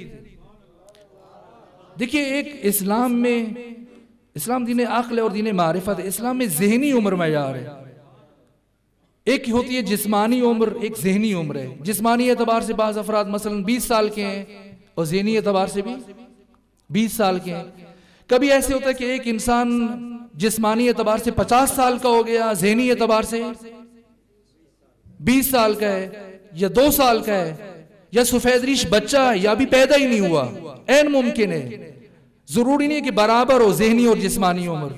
देखिए, एक इस्लाम में, इस्लाम दीन अक्ल और दीन मारिफत है। इस्लाम में ज़हनी उम्र मयार है। एक होती है जिस्मानी उम्र, एक ज़हनी उम्र है। जिस्मानी एतबार से बाज़ अफराद मसलन 20 साल के हैं और ज़हनी एतबार से भी 20 साल के हैं। कभी ऐसे होता है कि एक इंसान जिस्मानी एतबार से 50 साल का हो गया, ज़हनी एतबार से 20 साल का है या 2 साल का है, या सफेद रीश बच्चा है या अभी पैदा ही नहीं हुआ। ऐन मुमकिन है, जरूरी नहीं है कि बराबर हो ज़हनी और जिस्मानी उम्र।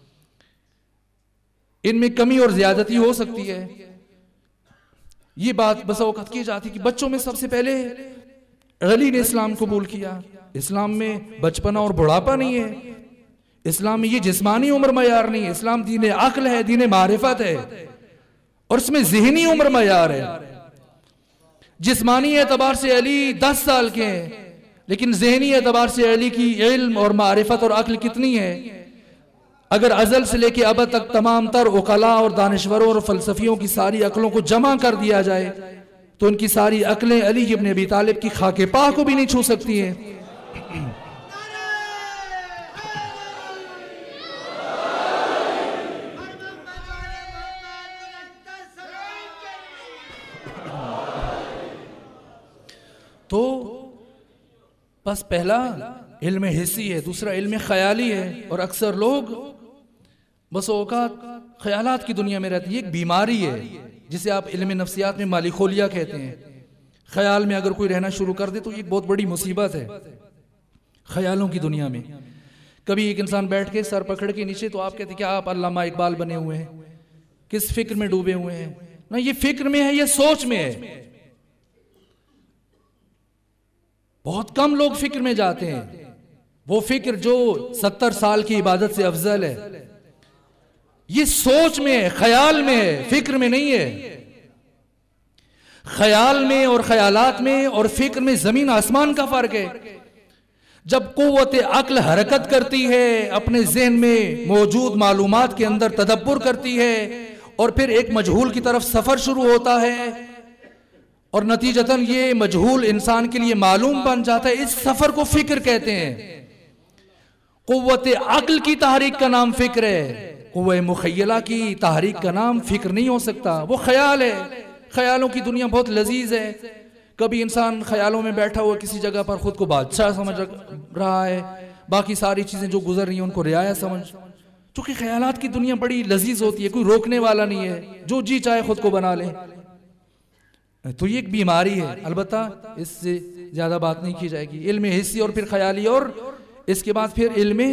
इनमें कमी और ज्यादती हो सकती है। ये बात बस औक़त की जाती कि बच्चों में सबसे पहले अली ने इस्लाम कबूल किया। इस्लाम में बचपना और बुढ़ापा नहीं है। इस्लाम में ये जिस्मानी उम्र मयार नहीं है। इस्लाम दीन अक्ल है, दीन मारिफत है, और इसमें ज़हनी उम्र मयार है। जिस्मानी एतबार से अली 10 साल के हैं, लेकिन ज़हनी एतबार से अली की इल्म और मारिफत और अक्ल कितनी है? अगर अजल से लेके अब तक तमाम तर उकला और दानिश्वरों और फलसफियों की सारी अक्लों को जमा कर दिया जाए तो उनकी सारी अक्लें अली इब्न अबी तालिब की खाके पा को भी नहीं छू सकती हैं। तो बस पहला इल्म हिस्सी है, दूसरा इल्म ख्याली है। और अक्सर लोग बस औकात ख्यालात की दुनिया में रहते हैं। ये एक बीमारी है जिसे आप इल्म नफ्सियात में मालिकोलिया कहते हैं। ख्याल में अगर कोई रहना शुरू कर दे तो ये बहुत बड़ी मुसीबत है। ख्यालों की दुनिया में कभी एक इंसान बैठ के सर पकड़ के नीचे, तो आप कहते हैं क्या आप अल्लामा इकबाल बने हुए हैं? किस फिक्र में डूबे हुए हैं? ना, ये फिक्र में है, ये सोच में है। बहुत कम लोग फिक्र में जाते हैं। वो फिक्र जो 70 साल की इबादत से अफजल है, ये सोच में है, ख्याल में है, फिक्र में नहीं है। ख्याल में और ख्यालात में और फिक्र में जमीन आसमान का फर्क है। जब कुव्वत अक्ल हरकत करती है, अपने जहन में मौजूद मालूमात के अंदर तदब्बुर करती है और फिर एक मजहूल की तरफ सफर शुरू होता है और नतीजतन ये मजहूल इंसान के लिए मालूम बन जाता है, इस सफर को फिक्र कहते हैं। कुव्वत अक्ल की तहरीक का नाम फिक्र है। कुव्वत मुखय्यला की तहरीक का नाम फिक्र नहीं हो सकता, वो ख्याल है। ख्यालों की दुनिया बहुत लजीज है। कभी इंसान ख्यालों में बैठा हुआ किसी जगह पर खुद को बादशाह समझ रहा है, बाकी सारी चीजें जो गुजर रही हैं उनको रियाया समझ। चूंकि ख्यालात की दुनिया बड़ी लजीज होती है, कोई रोकने वाला नहीं है, जो जी चाहे खुद को बना ले। तो ये एक बीमारी है। अलबत्ता इससे ज्यादा बात नहीं की जाएगी। इल्म हिस्सी और फिर ख्याली, और इसके बाद फिर इल्म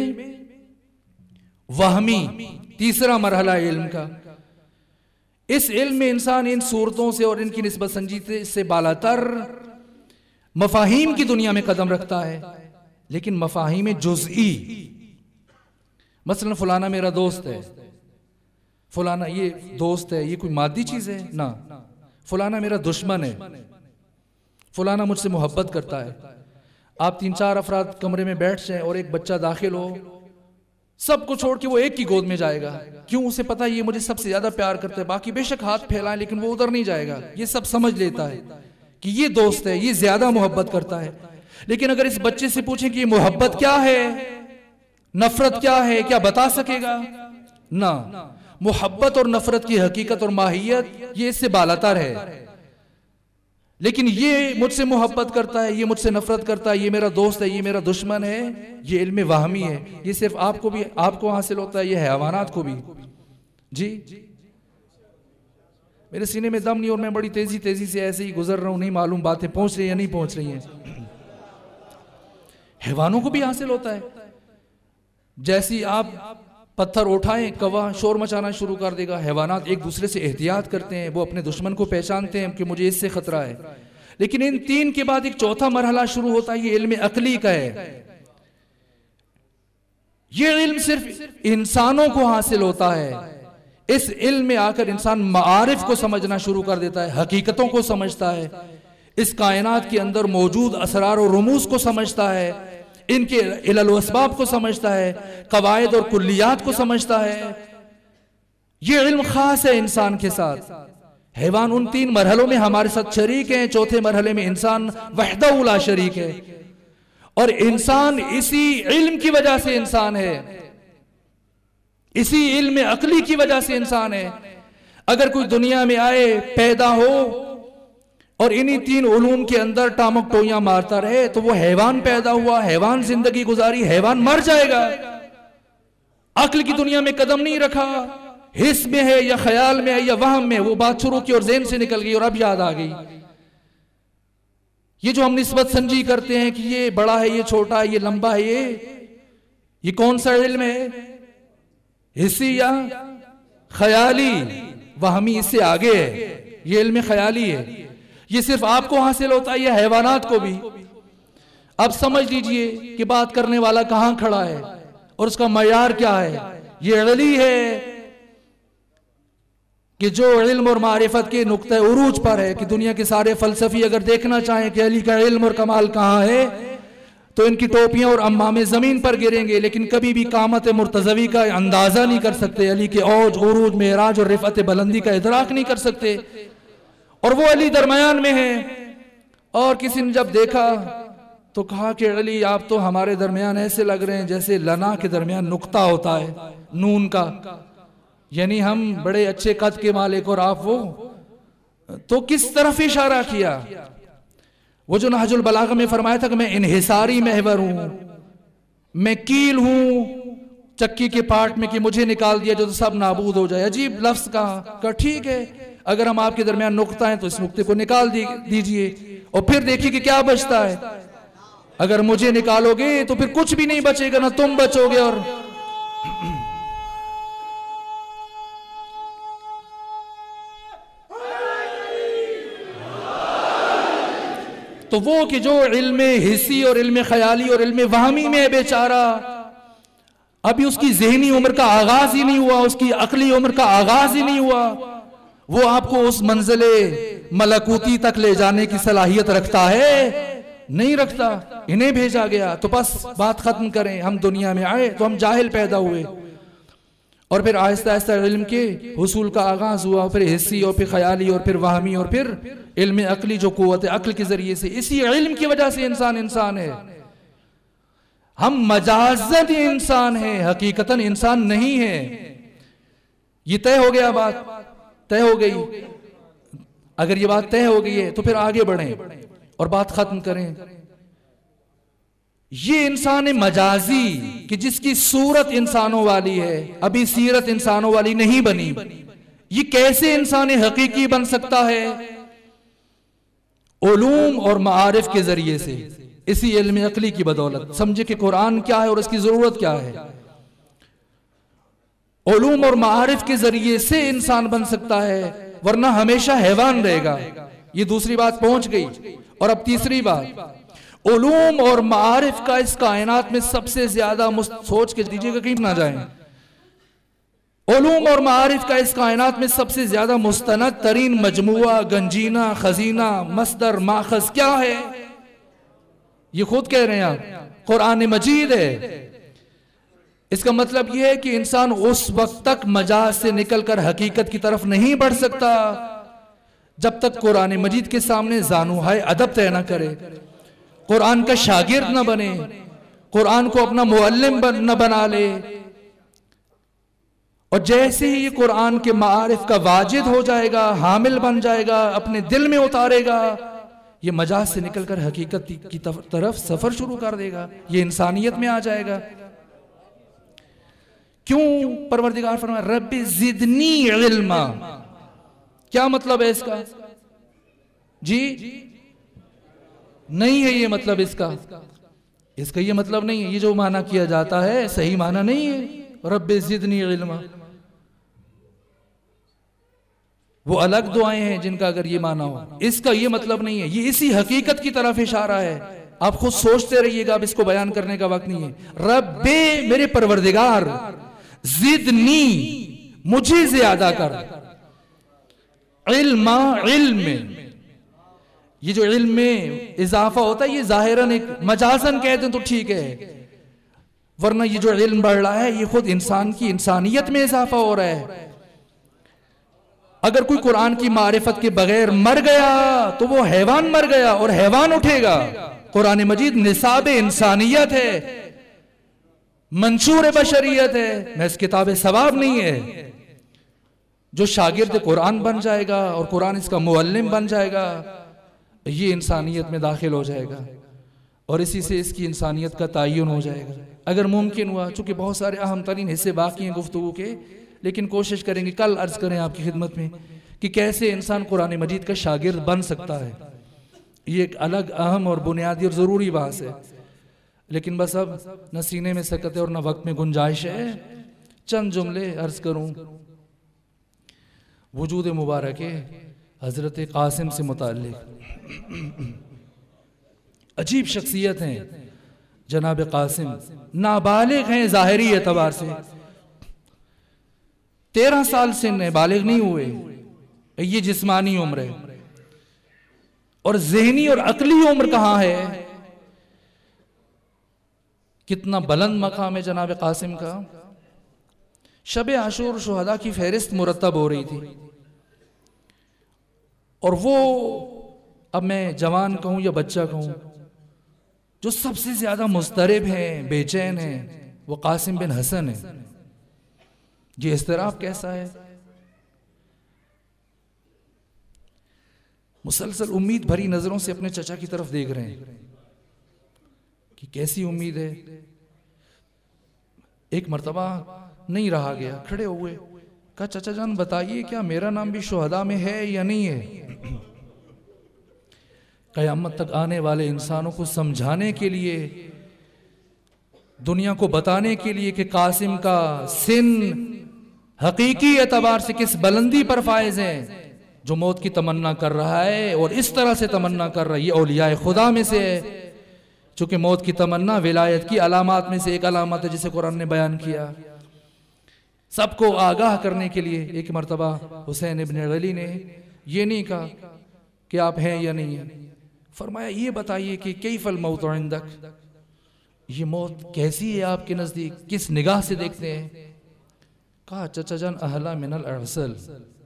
वहमी, तीसरा मरहला इल्म का। इस इल्म में इंसान इन सूरतों से और इनकी निस्बत संजीदगी से बालातर मफाहीम की दुनिया में कदम रखता है, लेकिन मफाहीम जुज़ई, मसलन फलाना मेरा दोस्त है, फलाना ये दोस्त है, ये कोई मादी चीज है ना। फलाना मेरा दुश्मन है, फलाना मुझसे मोहब्बत करता है। आप 3-4 अफराद कमरे में बैठ जाएं और एक बच्चा दाखिल हो, सबको छोड़ के वो एक की गोद में जाएगा। क्यों? उसे पता है ये मुझे सबसे ज्यादा प्यार करता है। बाकी बेशक हाथ फैलाएं, लेकिन वो उधर नहीं जाएगा। ये सब समझ लेता है कि ये दोस्त है, ये ज्यादा मोहब्बत करता है। लेकिन अगर इस बच्चे से पूछें कि ये मोहब्बत क्या है, नफरत क्या है, क्या बता सकेगा? ना। मोहब्बत और नफरत की हकीकत और माहियत ये इससे बालातर है। लेकिन ये मुझसे मोहब्बत करता है, ये मुझसे नफरत करता है, ये मेरा दोस्त है, ये मेरा दुश्मन है, ये इल्म वाहमी है। ये सिर्फ आपको हासिल होता है, ये हैवानात को भी। जी मेरे सीने में दम नहीं और मैं बड़ी तेजी से ऐसे ही गुजर रहा हूं, नहीं मालूम बातें पहुंच रही है या नहीं पहुंच रही हैं। हैवानों को भी हासिल होता है। जैसी आप पत्थर उठाएं, कौवा शोर मचाना शुरू कर देगा। हैवानात एक दूसरे से एहतियात करते हैं, वो अपने दुश्मन को पहचानते हैं कि मुझे इससे खतरा है। लेकिन इन तीन के बाद एक चौथा मरहला शुरू होता है, ये इल्म अकली का है। ये इल्म सिर्फ इंसानों को हासिल होता है। इस इल्म में आकर इंसान मारिफ को समझना शुरू कर देता है, हकीकतों को समझता है, इस कायनात के अंदर मौजूद असरार और रुमूज को समझता है, इनके इलल व असबाब को समझता है, कवायद और कुल्लियात को समझता है। ये इल्म खास है इंसान के साथ। हैवान उन तीन मरहलों में हमारे साथ शरीक है, चौथे मरहले में इंसान वहदहू ला शरीक है। और इंसान इसी इल्म की वजह से इंसान है, इसी इल्म अकली की वजह से इंसान है। अगर कोई दुनिया में आए, पैदा हो और इन्हीं तीन उलूम के अंदर टामक टोइयां मारता रहे तो वो हैवान पैदा हुआ, हैवान जिंदगी गुजारी, हैवान मर जाएगा। अक्ल की दुनिया में कदम नहीं रखा, हिस्स में है या ख्याल में है या वहम में, वो बात शुरू की और ज़हन से निकल गई और अब याद आ गई। ये जो हम निस्बत संजी करते हैं कि ये बड़ा है, ये छोटा है, ये लंबा है, ये कौन सा इल्म है? हिस्सी या ख्याली? वहमी इससे आगे है, ये इल्म ख्याली है। ये सिर्फ आपको हासिल होता है, ये हैवानात को भी। अब समझ लीजिए कि बात करने वाला कहां खड़ा है और उसका मयार क्या है। ये अली है कि जो इल्म और मारिफत के नुक्ते उरूज पर है कि दुनिया के सारे फलसफी अगर देखना चाहें कि अली का इल्म और कमाल कहां है तो इनकी टोपियां और अम्मामे जमीन पर गिरेंगे, लेकिन कभी भी कामत मुर्तजवी का अंदाजा नहीं कर सकते, अली के औज उरूज मेराज और रिफत बुलंदी का इदराक नहीं कर सकते। और वो अली दरमियान में है। और किसी ने जब देखा तो कहा कि अली आप तो हमारे दरमियान ऐसे लग रहे हैं जैसे लना के दरमियान नुक्ता होता है नून का, यानी हम बड़े अच्छे कद के मालिक और आप वो। तो किस तरफ इशारा किया? वो जो नहजुल बलागा में फरमाया था कि मैं इन्हिसारी महवर हूं, मैं कील हूं चक्की के पार्ट में कि मुझे निकाल दिया जो तो सब नाबूद हो जाए। अजीब लफ्ज कहा ठीक है, अगर हम आपके दरमियान नुक्ता है तो इस नुक्ते को निकाल दीजिए और फिर देखिए कि क्या बचता है। अगर मुझे निकालोगे तो फिर कुछ भी नहीं बचेगा, ना तुम बचोगे। और तो वो कि जो इल्म हिस्सी और इल्म ख्याली और इल्म वहमी में बेचारा, अभी उसकी ज़हनी उम्र का आगाज ही नहीं हुआ, उसकी अकली उम्र का आगाज ही नहीं हुआ, वो आपको उस मंजिले मलकूती तक ले जाने की सलाहियत रखता है? नहीं रखता। इन्हें भेजा गया तो बस बात खत्म करें। हम दुनिया में आए तो हम जाहिल पैदा हुए और फिर आहिस्ता आहिस्ता इल्म के हुसूल का आगाज हुआ, फिर हिस्सी और फिर ख्याली और फिर वाहमी और फिर इल्म अकली जो कुव्वत अक्ल के जरिए से। इसी इल्म की वजह से इंसान इंसान है। हम मजाजन इंसान है, हकीकतन इंसान नहीं है। ये तय हो गया, बात तय हो गई। अगर ये बात तय हो गई है तो फिर आगे बढ़ें और बात खत्म करें। ये इंसान मजाजी कि जिसकी सूरत इंसानों वाली है, अभी सीरत इंसानों वाली नहीं बनी, ये कैसे इंसान हकीकी बन सकता है? उलूम और मारिफ के जरिए से, इसी इल्म अकली की बदौलत। समझे कि कुरान क्या है और उसकी जरूरत क्या है। उलूम और मारिफ के जरिए से इंसान बन सकता है, वरना हमेशा हैवान रहेगा। ये दूसरी बात पहुंच गई। और अब तीसरी बात, उलूम और मारिफ का इस कायनात में सबसे ज्यादा, सोच के दीजिएगा कहीं ना जाए, उलूम और मारिफ का इस कायनात में सबसे ज्यादा मुस्तनद तरीन मजमुआ, गंजीना, खजीना, मस्दर, माखज क्या है? ये खुद कह रहे हैं आप, कुरान मजीद है। इसका मतलब यह है कि इंसान उस वक्त तक मजाज से निकलकर हकीकत की तरफ नहीं बढ़ सकता जब तक कुरान मजीद के सामने जानुहाय अदब तय न करे, कुरान का शागिर्द न बने, कुरान को अपना मुअल्लिम न बना ले। और जैसे ही ये कुरान के मारिफ का वाजिद हो जाएगा, हामिल बन जाएगा, अपने दिल में उतारेगा, ये मजाज से निकलकर हकीकत की तरफ सफर शुरू कर देगा, ये इंसानियत में आ जाएगा। क्यों परवरदिगार फरमाया रब्बी जिदनी इल्मा, क्या मतलब है इसका जी? नहीं है ये मतलब इसका ये मतलब नहीं है। ये जो माना किया जाता है सही माना नहीं है रब्बी जिदनी इल्मा। वो अलग दुआएं हैं जिनका अगर ये माना हो, इसका ये मतलब नहीं है। ये इसी हकीकत की तरफ इशारा है। आप खुद सोचते रहिएगा, अब इसको बयान करने का वक्त नहीं है। रब्बे मेरे परवरदिगार, जिदनी मुझे ज्यादा कर, इल्मा इल्म में, ये जो इल्म में इजाफा होता है ये जाहिरन एक मजाजन कहते हैं तो ठीक है, वरना ये जो इल्म बढ़ रहा है ये खुद इंसान की इंसानियत में इजाफा हो रहा है। अगर कोई कुरान की मारिफत के बगैर मर गया तो वो हैवान मर गया और हैवान उठेगा। कुरान मजीद निसाब इंसानियत है, मंशूर बशरियत है, मैं इस किताब सवाब नहीं है। जो शागिर्द कुरान बन जाएगा और कुरान इसका मुअल्लिम बन जाएगा, ये इंसानियत में दाखिल हो जाएगा और इसी से इसकी इंसानियत का तयन हो जाएगा। अगर मुमकिन हुआ, चूंकि बहुत सारे अहम तरीन हिस्से बाकी हैं गुफ्तगू के, लेकिन कोशिश करेंगे कल अर्ज करें आपकी खिदमत में कि कैसे इंसान कुरान मजीद का शागिर्द बन सकता है। ये एक अलग अहम और बुनियादी और ज़रूरी बात है, लेकिन बस अब न सीने में सकत है और न वक्त में गुंजाइश है। चंद जुमले अर्ज करूं। वजूद मुबारक हजरत कासिम से मुताल्लिक अजीब शख्सियत हैं जनाब कासिम। नाबालिग हैं ज़ाहिरी एतबार से, 13 साल से बालिग नहीं हुए, ये जिस्मानी उम्र है, और ज़हनी और अकली उम्र कहां है? कितना बुलंद मकाम है जनाब कासिम का। शब आशूर शुहदा की फहरिस्त मुरतब हो रही थी, और वो, अब मैं जवान कहूं या बच्चा कहूं, जो सबसे ज्यादा मुस्तरब हैं, बेचैन हैं, वो कासिम बिन हसन है। ये इस्तराब कैसा है? मुसलसल उम्मीद भरी नजरों से अपने चचा की तरफ देख रहे हैं कि कैसी उम्मीद है। एक मर्तबा नहीं रहा गया, खड़े हुए, कहा चचा जान बताइए क्या मेरा नाम भी शुहदा में है या नहीं है? क़यामत तक आने वाले इंसानों को समझाने के लिए, दुनिया को बताने के लिए कि कासिम का सिन हकीकी एतबार से किस बुलंदी पर फायज है, जो मौत की तमन्ना कर रहा है और इस तरह से तमन्ना कर रहा है, ये औलियाए खुदा में से है। चूंकि मौत की तमन्ना विलायत की अलामात में से एक अलामत है, जिसे कुरान ने बयान किया। सबको आगाह करने के लिए एक मर्तबा हुसैन इब्न अली ने ये नहीं कहा कि आप हैं या नहीं है, फरमाया ये बताइए कि कैफल मौत इंदक, ये मौत कैसी है आपके नजदीक, किस निगाह से देखते हैं? कहा चचा जान अहला मिनल अरसल,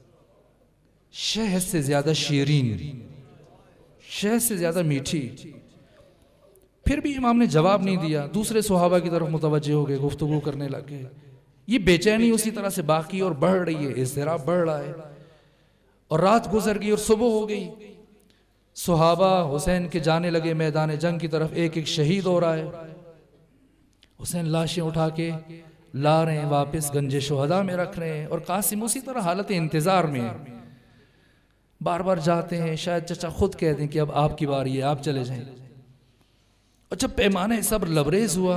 शहद से ज्यादा शीरीन, शहद से ज्यादा मीठी। फिर भी इमाम ने जवाब नहीं दिया, दूसरे सहाबा की तरफ मुतवज्जे हो गए, गुफ्तगू करने लगे। ये बेचैनी उसी तरह से बाकी और बढ़ रही है, इज़्तिराब बढ़ रहा है। और रात गुजर गई और सुबह हो गई। सहाबा हुसैन के जाने लगे मैदान जंग की तरफ, एक एक शहीद हो रहा है। हुसैन लाशें उठा के ला रहे हैं, वापस गंजे शुहदा में रख रहे हैं, और कासिम उसी तरह हालत इंतजार में है। बार बार जाते हैं, शायद चचा खुद कह दें कि अब आपकी बारी है, आप चले जाएं। और जब पैमाने सब्र लबरेज हुआ,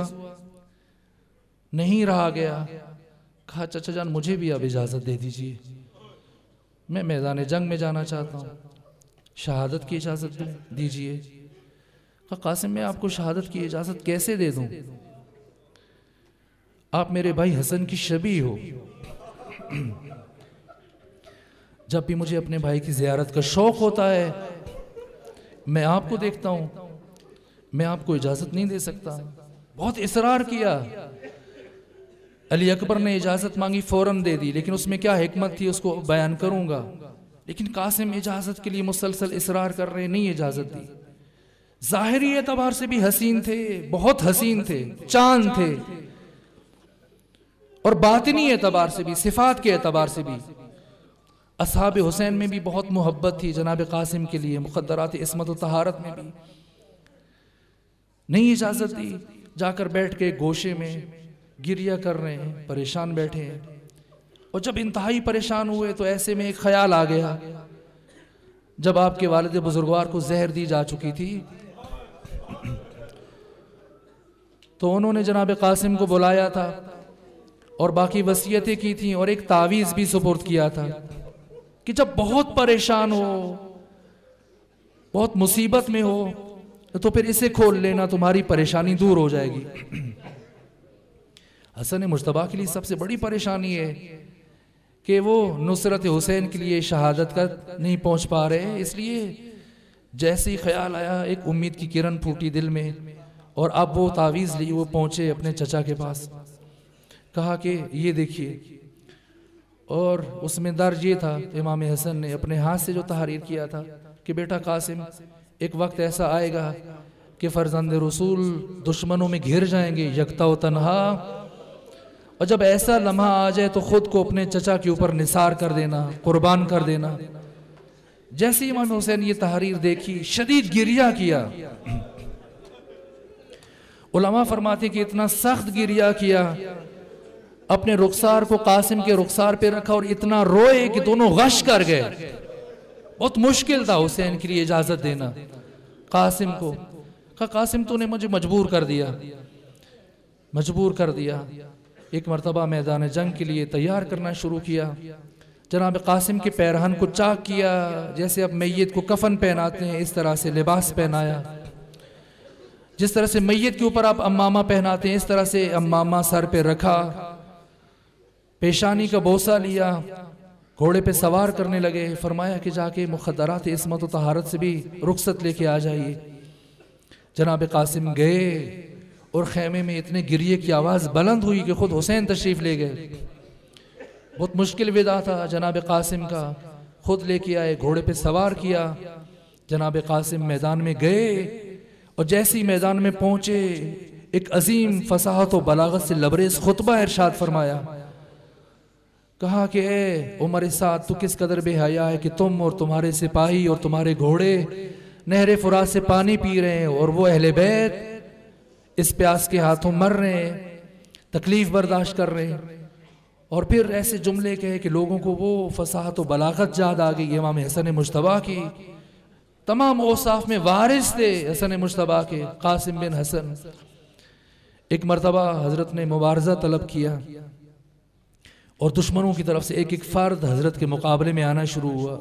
नहीं रहा गया, कहा चचा जान मुझे भी अब इजाजत दे दीजिए, मैं मैदान जंग में जाना चाहता हूँ, शहादत की इजाजत दीजिए। कहा कासिम मैं आपको शहादत की इजाजत कैसे दे दूं? आप मेरे भाई हसन की शबी हो। जब भी मुझे अपने भाई की ज़ियारत का शौक होता है, मैं आपको देखता हूं, मैं आपको इजाजत नहीं दे सकता। बहुत इसरार किया, अली अकबर ने इजाजत मांगी, फौरन दे दी, लेकिन उसमें क्या हिकमत थी उसको बयान करूंगा। लेकिन कासिम इजाजत के लिए मुसलसल इसरार कर रहे, नहीं इजाजत दी। जाहिरी एतबार से भी हसीन थे, बहुत हसीन थे, चांद थे, और बातिनी एतबार से भी, सिफात के एतबार से भी असहाब हुसैन में भी बहुत मोहब्बत थी जनाब कासिम के लिए, मुक़द्दरात इस्मत व तहारत में भी नहीं इजाज़त दी। जाकर बैठ के गोशे में गिरिया कर रहे हैं, परेशान बैठे हैं। और जब इंतहाई परेशान हुए तो ऐसे में एक ख्याल आ गया, जब आपके वालिद बुजुर्गवार को जहर दी जा चुकी थी तो उन्होंने जनाब कासिम को बुलाया था और बाकी वसीयतें की थी और एक तावीज़ भी सुपुर्द किया था कि जब बहुत परेशान हो, बहुत मुसीबत में हो, तो फिर इसे खोल लेना, तुम्हारी परेशानी दूर हो जाएगी। हसन मुश्तबा के लिए सबसे बड़ी परेशानी है कि वो नुसरत हुसैन के लिए शहादत का नहीं पहुंच पा रहे। इसलिए जैसे ही ख्याल आया, एक उम्मीद की किरण फूटी दिल में और अब वो तावीज़ ली, वो पहुंचे अपने चचा के पास, कहा कि ये देखिए। और उसमें दर्ज ये था, इमाम हसन ने अपने हाथ से जो तहरीर किया था कि बेटा कासिम, एक वक्त ऐसा आएगा कि फर्जंद रसूल दुश्मनों में घिर जाएंगे यकता व तन्हा, और जब ऐसा लम्हा आ जाए तो खुद को अपने चचा के ऊपर निसार कर देना, कुर्बान कर देना। जैसे इमाम हुसैन ये तहरीर देखी, शदीद गिरिया किया। उलमा फरमाते कि इतना सख्त गिरिया किया, अपने रुखसार को कासिम के रुखसार पे रखा और इतना रोए कि दोनों गश कर गए। बहुत मुश्किल था हुसैन के लिए इजाजत देना कासिम को। कहा कासिम तूने मुझे मजबूर कर दिया, मजबूर कर दिया। एक मरतबा मैदान जंग के लिए तैयार करना शुरू किया। जनाब कासिम के पैरहन को चाक किया, जैसे अब मैयत को कफन पहनाते हैं इस तरह से लिबास पहनाया। जिस तरह से मैयत के ऊपर आप अम्मामा पहनाते हैं, इस तरह से अम्मामा सर पे रखा, पेशानी का बोसा लिया, घोड़े पे सवार करने लगे। फरमाया कि जाके मुक़द्दरात इस्मत व तहारत से भी रुखसत लेके आ जाइए। जनाब कासिम गए और खेमे में इतने गिरिए की आवाज़ बुलंद हुई कि खुद हुसैन तशरीफ़ ले गए। बहुत मुश्किल विदा था जनाब कासिम का, खुद लेके आए, घोड़े पे सवार किया। जनाब कासिम मैदान में गए और जैसे ही मैदान में पहुंचे, एक अजीम फसाहत व बलागत से लबरेज खुतबा इरशाद फरमाया। कहा कि ए उमर साद, तू किस कदर बेहया है कि तुम और तुम्हारे सिपाही और तुम्हारे घोड़े नहरे फुरात से पानी पी रहे हैं और वो अहले बैत इस प्यास के हाथों मर रहे हैं, तकलीफ बर्दाश्त कर रहे हैं। और फिर ऐसे जुमले कहे कि लोगों को वो फसाहत व बलागत याद आ गई इमाम हसन मुश्तबा की। तमाम औसाफ में वारिस थे हसन मुश्तबा के, कासिम बिन हसन। एक मरतबा हजरत ने मुबारजा तलब किया और दुश्मनों की तरफ से एक एक फर्द हजरत के मुकाबले में आना शुरू हुआ।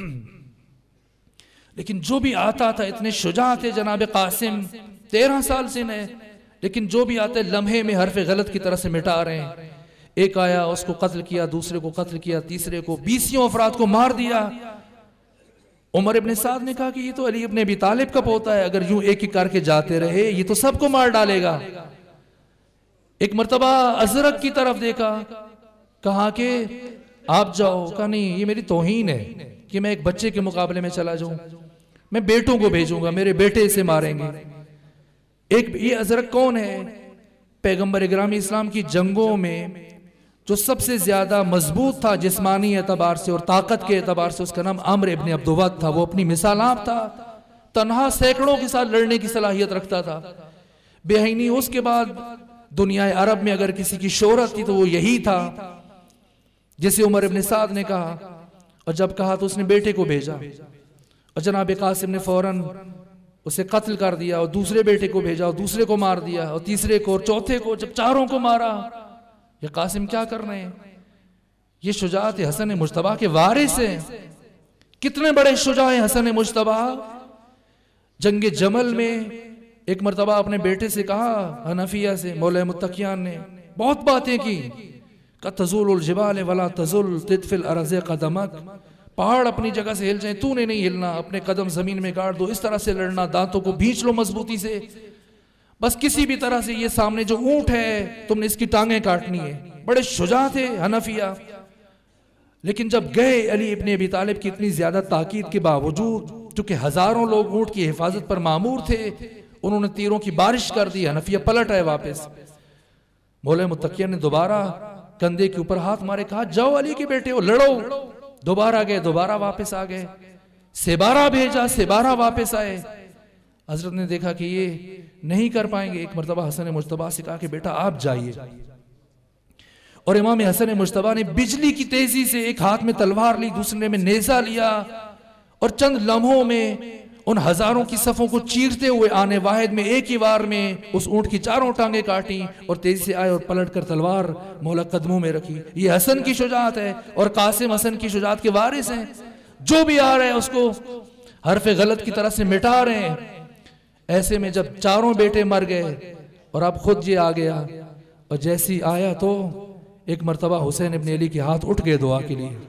लेकिन जो भी आता था, इतने शुजा थे जनाब कासिम, 13 साल से नए, लेकिन जो भी आते लम्हे में हरफ गलत की तरह से मिटा रहे हैं। एक आया, उसको कत्ल किया, दूसरे को कत्ल किया, तीसरे को, 20 अफराद को मार दिया। उमर इब्ने साद ने कहा कि ये तो अली इब्ने अबी तालिब का पोता है, अगर यूं एक एक करके जाते रहे ये तो सबको मार डालेगा। एक मरतबा अजरक की तरफ देखा, कहा कि आप जाओ। कहा नहीं, ये मेरी तौहीन है कि मैं एक बच्चे के मुकाबले में चला जाऊं, मैं बेटों को भेजूंगा, मेरे बेटे इसे मारेंगे। एक ये अजरक कौन है? पैगंबर इकराम इस्लाम की जंगों में जो सबसे ज्यादा मजबूत था जिस्मानी एतबार से और ताकत के एतबार से, उसका नाम अम्र इब्ने अब्दुवद था। वो अपनी मिसाल आप था, तन्हा सैकड़ों के साथ लड़ने की सलाहियत रखता था, बेहईनी। उसके बाद दुनिया अरब में अगर किसी की शोहरत थी तो वो यही था, जिसे उमर इब्ने साद ने कहा। और जब कहा तो उसने बेटे को भेजा और जनाब कासिम ने फौरन उसे कत्ल कर दिया और दूसरे बेटे को भेजा और दूसरे को मार दिया और तीसरे को और चौथे को। जब चारों को मारा, ये कासिम क्या कर रहे हैं? ये शुजाअत हसन मुश्तबा के वारिस हैं। कितने बड़े शुजा हैं हसन मुश्तबा। जंग जमल में एक मरतबा अपने बेटे से कहा, हनफिया से, मौला मुत्तकियान ने बहुत बातें की। तज़ुलुल जिबाल वला तज़ुल तिदफिल अर्ज़ क़दमक, पहाड़ अपनी जगह से हिल जाए, तूने नहीं हिलना, अपने कदम जमीन में गाड़ दो। इस तरह से लड़ना, दांतों को भींच लो मजबूती से, बस किसी भी तरह से। ये सामने जो ऊंट है तुमने इसकी टांगें काटनी है। बड़े शुजा थे हनफिया। लेकिन जब गए अली इब्ने अबी तालिब की इतनी ज्यादा ताकीद के बावजूद, चूंकि हजारों लोग ऊंट की हिफाजत पर मामूर थे, उन्होंने तीरों की बारिश कर दी। हनफिया पलट आए वापस। मौला मुत्तकिया ने दोबारा कंधे के ऊपर हाथ मारे, कहा जाओ अली के बेटे हो, लड़ो। दोबारा गए, दोबारा वापस आ गए, सेबारा भेजा, सेबारा वापस आए। हजरत ने देखा कि ये नहीं कर पाएंगे। एक मरतबा हसन मुज्तबा से कहा कि बेटा आप जाइए। और इमाम हसन मुज्तबा ने बिजली की तेजी से एक हाथ में तलवार ली, दूसरे में नेजा लिया, और चंद लम्हों में उन हजारों की सफों को चीरते हुए आने वाहिद में एक ही वार में उस ऊंट की चारों टांगे काटी और तेजी से आए और पलट कर तलवार मौला कदमों में रखी। ये हसन की शुजात है और कासिम हसन की शुजात के वारिस हैं। जो भी आ रहे हैं उसको हरफ गलत की तरह से मिटा रहे हैं। ऐसे में जब चारों बेटे मर गए और अब खुद ये आ गया, और जैसी आया तो एक मरतबा हुसैन इब्न अली के हाथ उठ गए दुआ के लिए।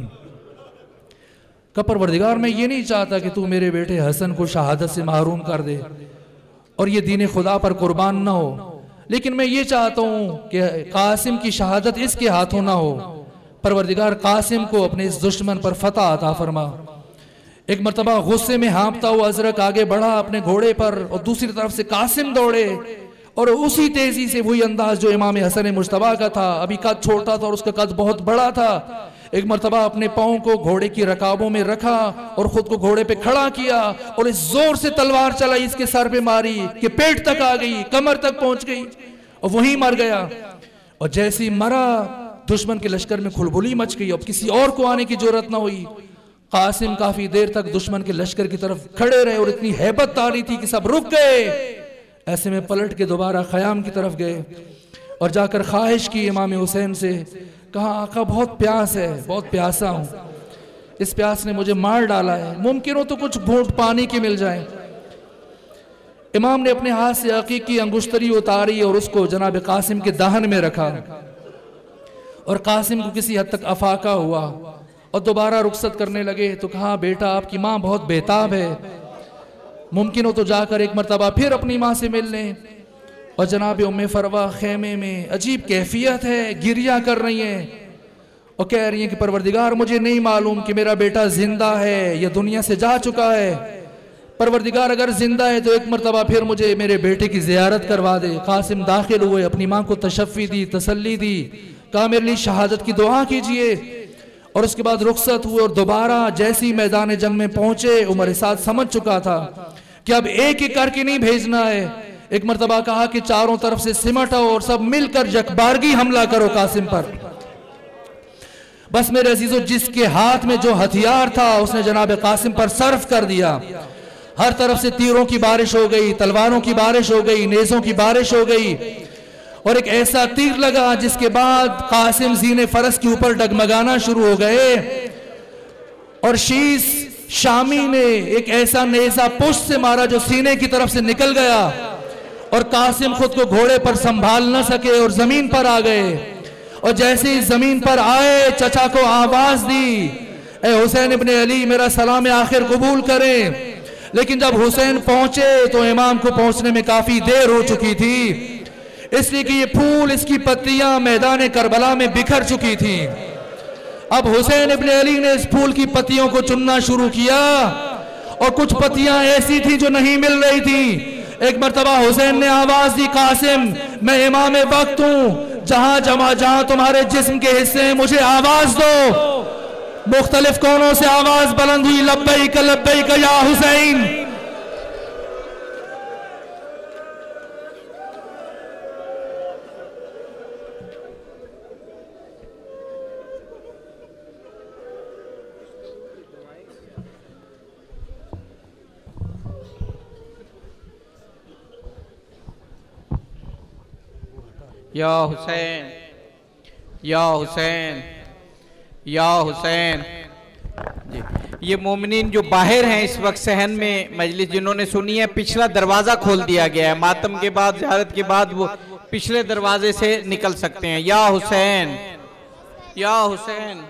का परवरदिगार, मैं ये नहीं चाहता कि तू मेरे बेटे हसन को शहादत से महरूम कर दे और ये दीन खुदा पर कुर्बान ना हो, लेकिन मैं ये चाहता हूं कि कासिम की शहादत इसके हाथों ना हो। परवरदिगार, कासिम को अपने इस दुश्मन पर फतह अता फरमा। एक मरतबा गुस्से में हाँफता हुआ अजरक आगे बढ़ा अपने घोड़े पर, और दूसरी तरफ से कासिम दौड़े, और उसी तेजी से वही अंदाज जो इमाम हसन मुज्तबा का था। अभी कद छोटा था और उसका कद बहुत बड़ा था। एक मरतबा अपने पांव को घोड़े की रकाबों में रखा और खुद को घोड़े पे खड़ा किया, और इस जोर से तलवार चलाई, इसके सर पे मारी कि पेट तक आ गई, कमर तक पहुंच गई और वहीं मर गया। और जैसे ही मरा, दुश्मन के लश्कर में खुलबुली मच गई। अब किसी और को आने की जरूरत ना हुई। कासिम काफी देर तक दुश्मन के लश्कर की तरफ खड़े रहे और इतनी हैबत तारी थी कि सब रुक गए। ऐसे में पलट के दोबारा खयाम की तरफ गए और जाकर ख्वाहिश की इमाम हुसैन से, कहा आका बहुत प्यास है, बहुत प्यासा हूं, इस प्यास ने मुझे मार डाला है, मुमकिन हो तो कुछ घूंट पानी के मिल जाए। इमाम ने अपने हाथ से अकीक की अंगुश्तरी उतारी और उसको जनाब कासिम के दाहन में रखा, और कासिम को किसी हद तक अफाका हुआ और दोबारा रुखसत करने लगे। तो कहा बेटा, आपकी माँ बहुत बेताब है, मुमकिन हो तो जाकर एक मरतबा फिर अपनी माँ से मिल लें। और जनाब उम्मे फरवा खेमे में अजीब कैफियत है, गिरिया कर रही हैं और कह रही हैं कि परवरदिगार, मुझे नहीं मालूम कि मेरा बेटा जिंदा है या दुनिया से जा चुका है। परवरदिगार, अगर जिंदा है तो एक मरतबा फिर मुझे मेरे बेटे की जियारत करवा दे। कासिम दाखिल हुए, अपनी माँ को तशफ़ी दी, तसल्ली दी, कहा मेरे लिए शहादत की दुआ कीजिए। और उसके बाद रुखसत हुए और दोबारा जैसी मैदान जंग में पहुंचे, उमर साद समझ चुका था कि अब एक एक करके नहीं भेजना है। एक मरतबा कहा कि चारों तरफ से सिमट आओ और सब मिलकर यकबारगी हमला करो कासिम पर। बस मेरे अजीजों, जिसके हाथ में जो हथियार था उसने जनाब कासिम पर सर्फ कर दिया। हर तरफ से तीरों की बारिश हो गई, तलवारों की बारिश हो गई, नेज़ों की बारिश हो गई, और एक ऐसा तीर लगा जिसके बाद कासिम ज़ीने फरस के ऊपर डगमगाना शुरू हो गए। और शीश शामी ने एक ऐसा नेज़ा पुष्ट से मारा जो सीने की तरफ से निकल गया, और कासिम खुद को घोड़े पर संभाल न सके और जमीन पर आ गए। और जैसे ही जमीन पर आए, चचा को आवाज दी, ए हुसैन इब्ने अली, मेरा सलाम आखिर कबूल करें। लेकिन जब हुसैन पहुंचे तो इमाम को पहुंचने में काफी देर हो चुकी थी, इसलिए कि ये फूल, इसकी पत्तियां मैदान करबला में बिखर चुकी थी। अब हुसैन इब्ने अली ने इस फूल की पत्तियों को चुनना शुरू किया, और कुछ पत्तियां ऐसी थी जो नहीं मिल रही थी। एक मरतबा हुसैन ने आवाज दी, कासिम, मैं इमाम वक्त हूं, जहां तुम्हारे जिस्म के हिस्से हैं, मुझे आवाज दो। मुख्तलिफ कोनों से आवाज बुलंद हुई, लब्बैक या हुसैन। या हुसैन, या हुसैन, या हुसैन। जी, ये मोमिनीन जो बाहर हैं इस वक्त सहन में मजलिस जिन्होंने सुनी है, पिछला दरवाज़ा खोल दिया गया है। मातम के बाद, ज़ियारत के बाद वो पिछले दरवाजे से निकल सकते हैं। या हुसैन, या हुसैन।